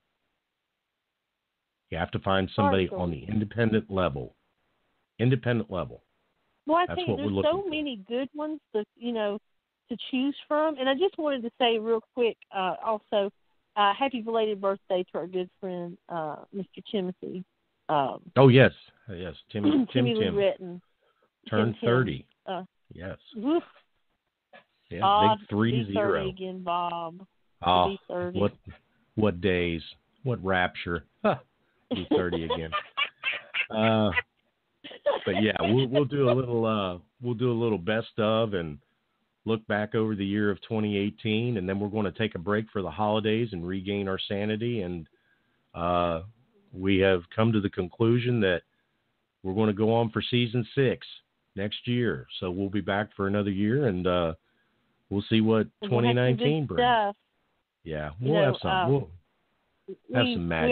You have to find somebody on the independent level. Independent level. Well, I think there's so many good ones to choose from. And I just wanted to say real quick, also, happy belated birthday to our good friend, Mr. Timothy. Oh, yes. Yes, Timmy Retton. Turned 30. Yes. Woof. Yeah, big 30. 30 again, Bob. Oh, what days. What rapture. Be 30 again. But yeah, we'll do a little best of and look back over the year of 2018, and then we're going to take a break for the holidays and regain our sanity. And we have come to the conclusion that we're going to go on for season 6 next year. So we'll be back for another year, and we'll see what 2019 brings. Stuff. Yeah, we'll have some. We'll have some magic.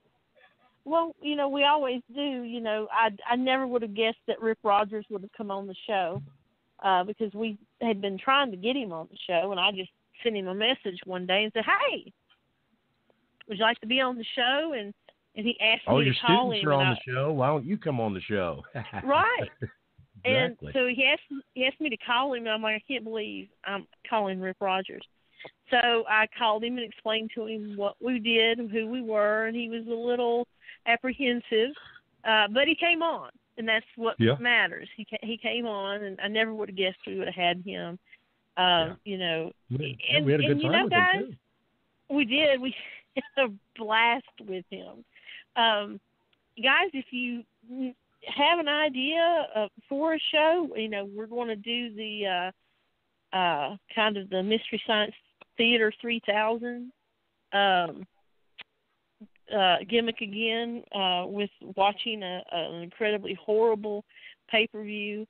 We always do. I never would have guessed that Rip Rogers would have come on the show because we had been trying to get him on the show, and I just sent him a message one day and said, "Hey, would you like to be on the show?" And he asked me to call him. Oh, your students are on the show. Why don't you come on the show? Right. Exactly. And so he asked me to call him, and I'm like, I can't believe I'm calling Rip Rogers. So I called him and explained to him what we did and who we were, and he was a little apprehensive, but he came on, and that's what matters. He came on, and I never would have guessed we would have had him. We had a good time with guys, him too. We did. We had a blast with him. Guys, if you have an idea for a show, we're going to do the kind of the Mystery Science Theater 3000 gimmick again with watching an incredibly horrible pay-per-view.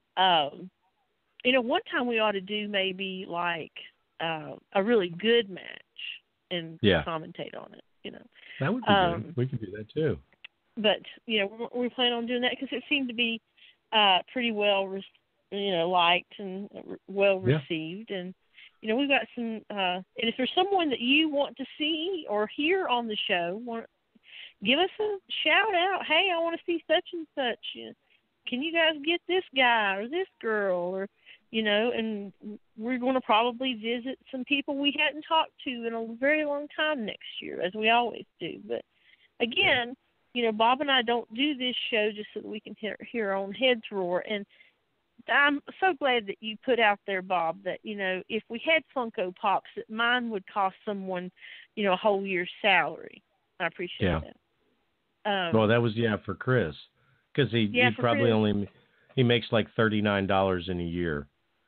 One time we ought to do maybe like a really good match and commentate on it. That would be good. We could do that too. But we plan on doing that because it seemed to be pretty well, liked and well received, and we've got some. And if there's someone that you want to see or hear on the show, give us a shout out. Hey, I want to see such and such. Can you guys get this guy or this girl or and we're going to probably visit some people we hadn't talked to in a very long time next year, as we always do. But again, Bob and I don't do this show just so that we can hear our own heads roar. And I'm so glad that you put out there, Bob, that, if we had Funko Pops, that mine would cost someone, a whole year's salary. I appreciate that. Well, that was, for Chris, because he probably he makes like $39 in a year.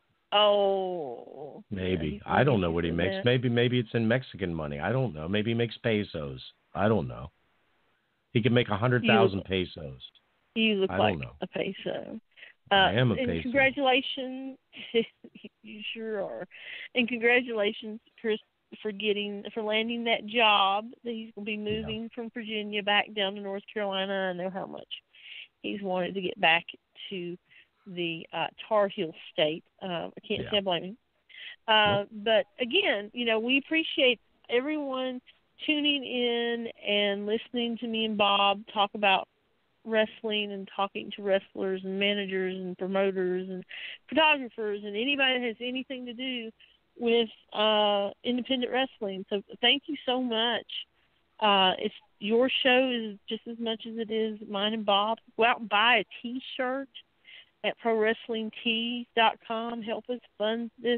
Oh. Maybe. I don't know what he makes. Maybe it's in Mexican money. I don't know. Maybe he makes pesos. I don't know. He could make 100,000 pesos. You look like a peso. I am a peso. And congratulations. You sure are. And congratulations, Chris, for landing that job. That he's going to be moving from Virginia back down to North Carolina. I know how much he's wanted to get back to the Tar Heel state. I can't say I blame him. But again, we appreciate everyone tuning in and listening to me and Bob talk about wrestling and talking to wrestlers and managers and promoters and photographers and anybody that has anything to do with independent wrestling. So thank you so much. It's your show is just as much as it is mine and Bob. Go out and buy a T-shirt at ProWrestlingTees.com. Help us fund this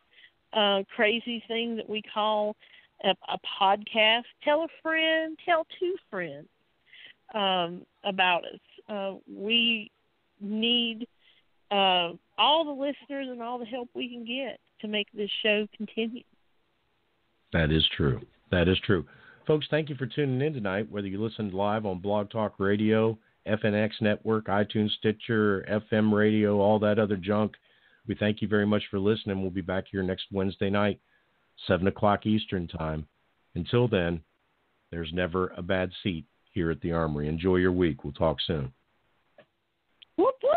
crazy thing that we call a podcast. Tell a friend, tell 2 friends about us. We need all the listeners and all the help we can get to make this show continue. That is true. Folks, thank you for tuning in tonight, whether you listened live on Blog Talk Radio, FNX Network, iTunes, Stitcher, FM radio, all that other junk. We thank you very much for listening. We'll be back here next Wednesday night, 7 o'clock Eastern Time. Until then, there's never a bad seat here at the Armory. Enjoy your week. We'll talk soon. Whoop, whoop.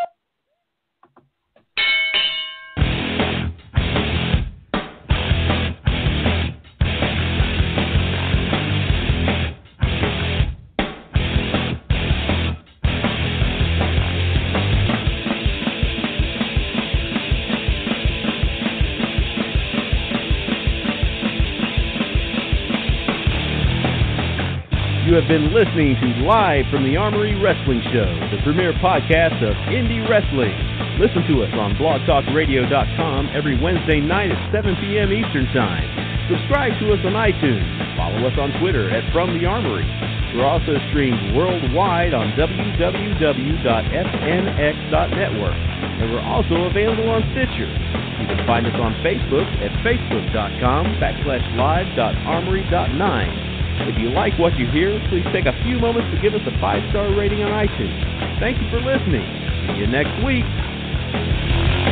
You have been listening to Live from the Armory Wrestling Show, the premier podcast of indie wrestling. Listen to us on blogtalkradio.com every Wednesday night at 7 p.m. Eastern Time. Subscribe to us on iTunes. Follow us on Twitter at From the Armory. We're also streamed worldwide on www.fnx.network, and we're also available on Stitcher. You can find us on Facebook at facebook.com/live.armory.9. If you like what you hear, please take a few moments to give us a 5-star rating on iTunes. Thank you for listening. See you next week.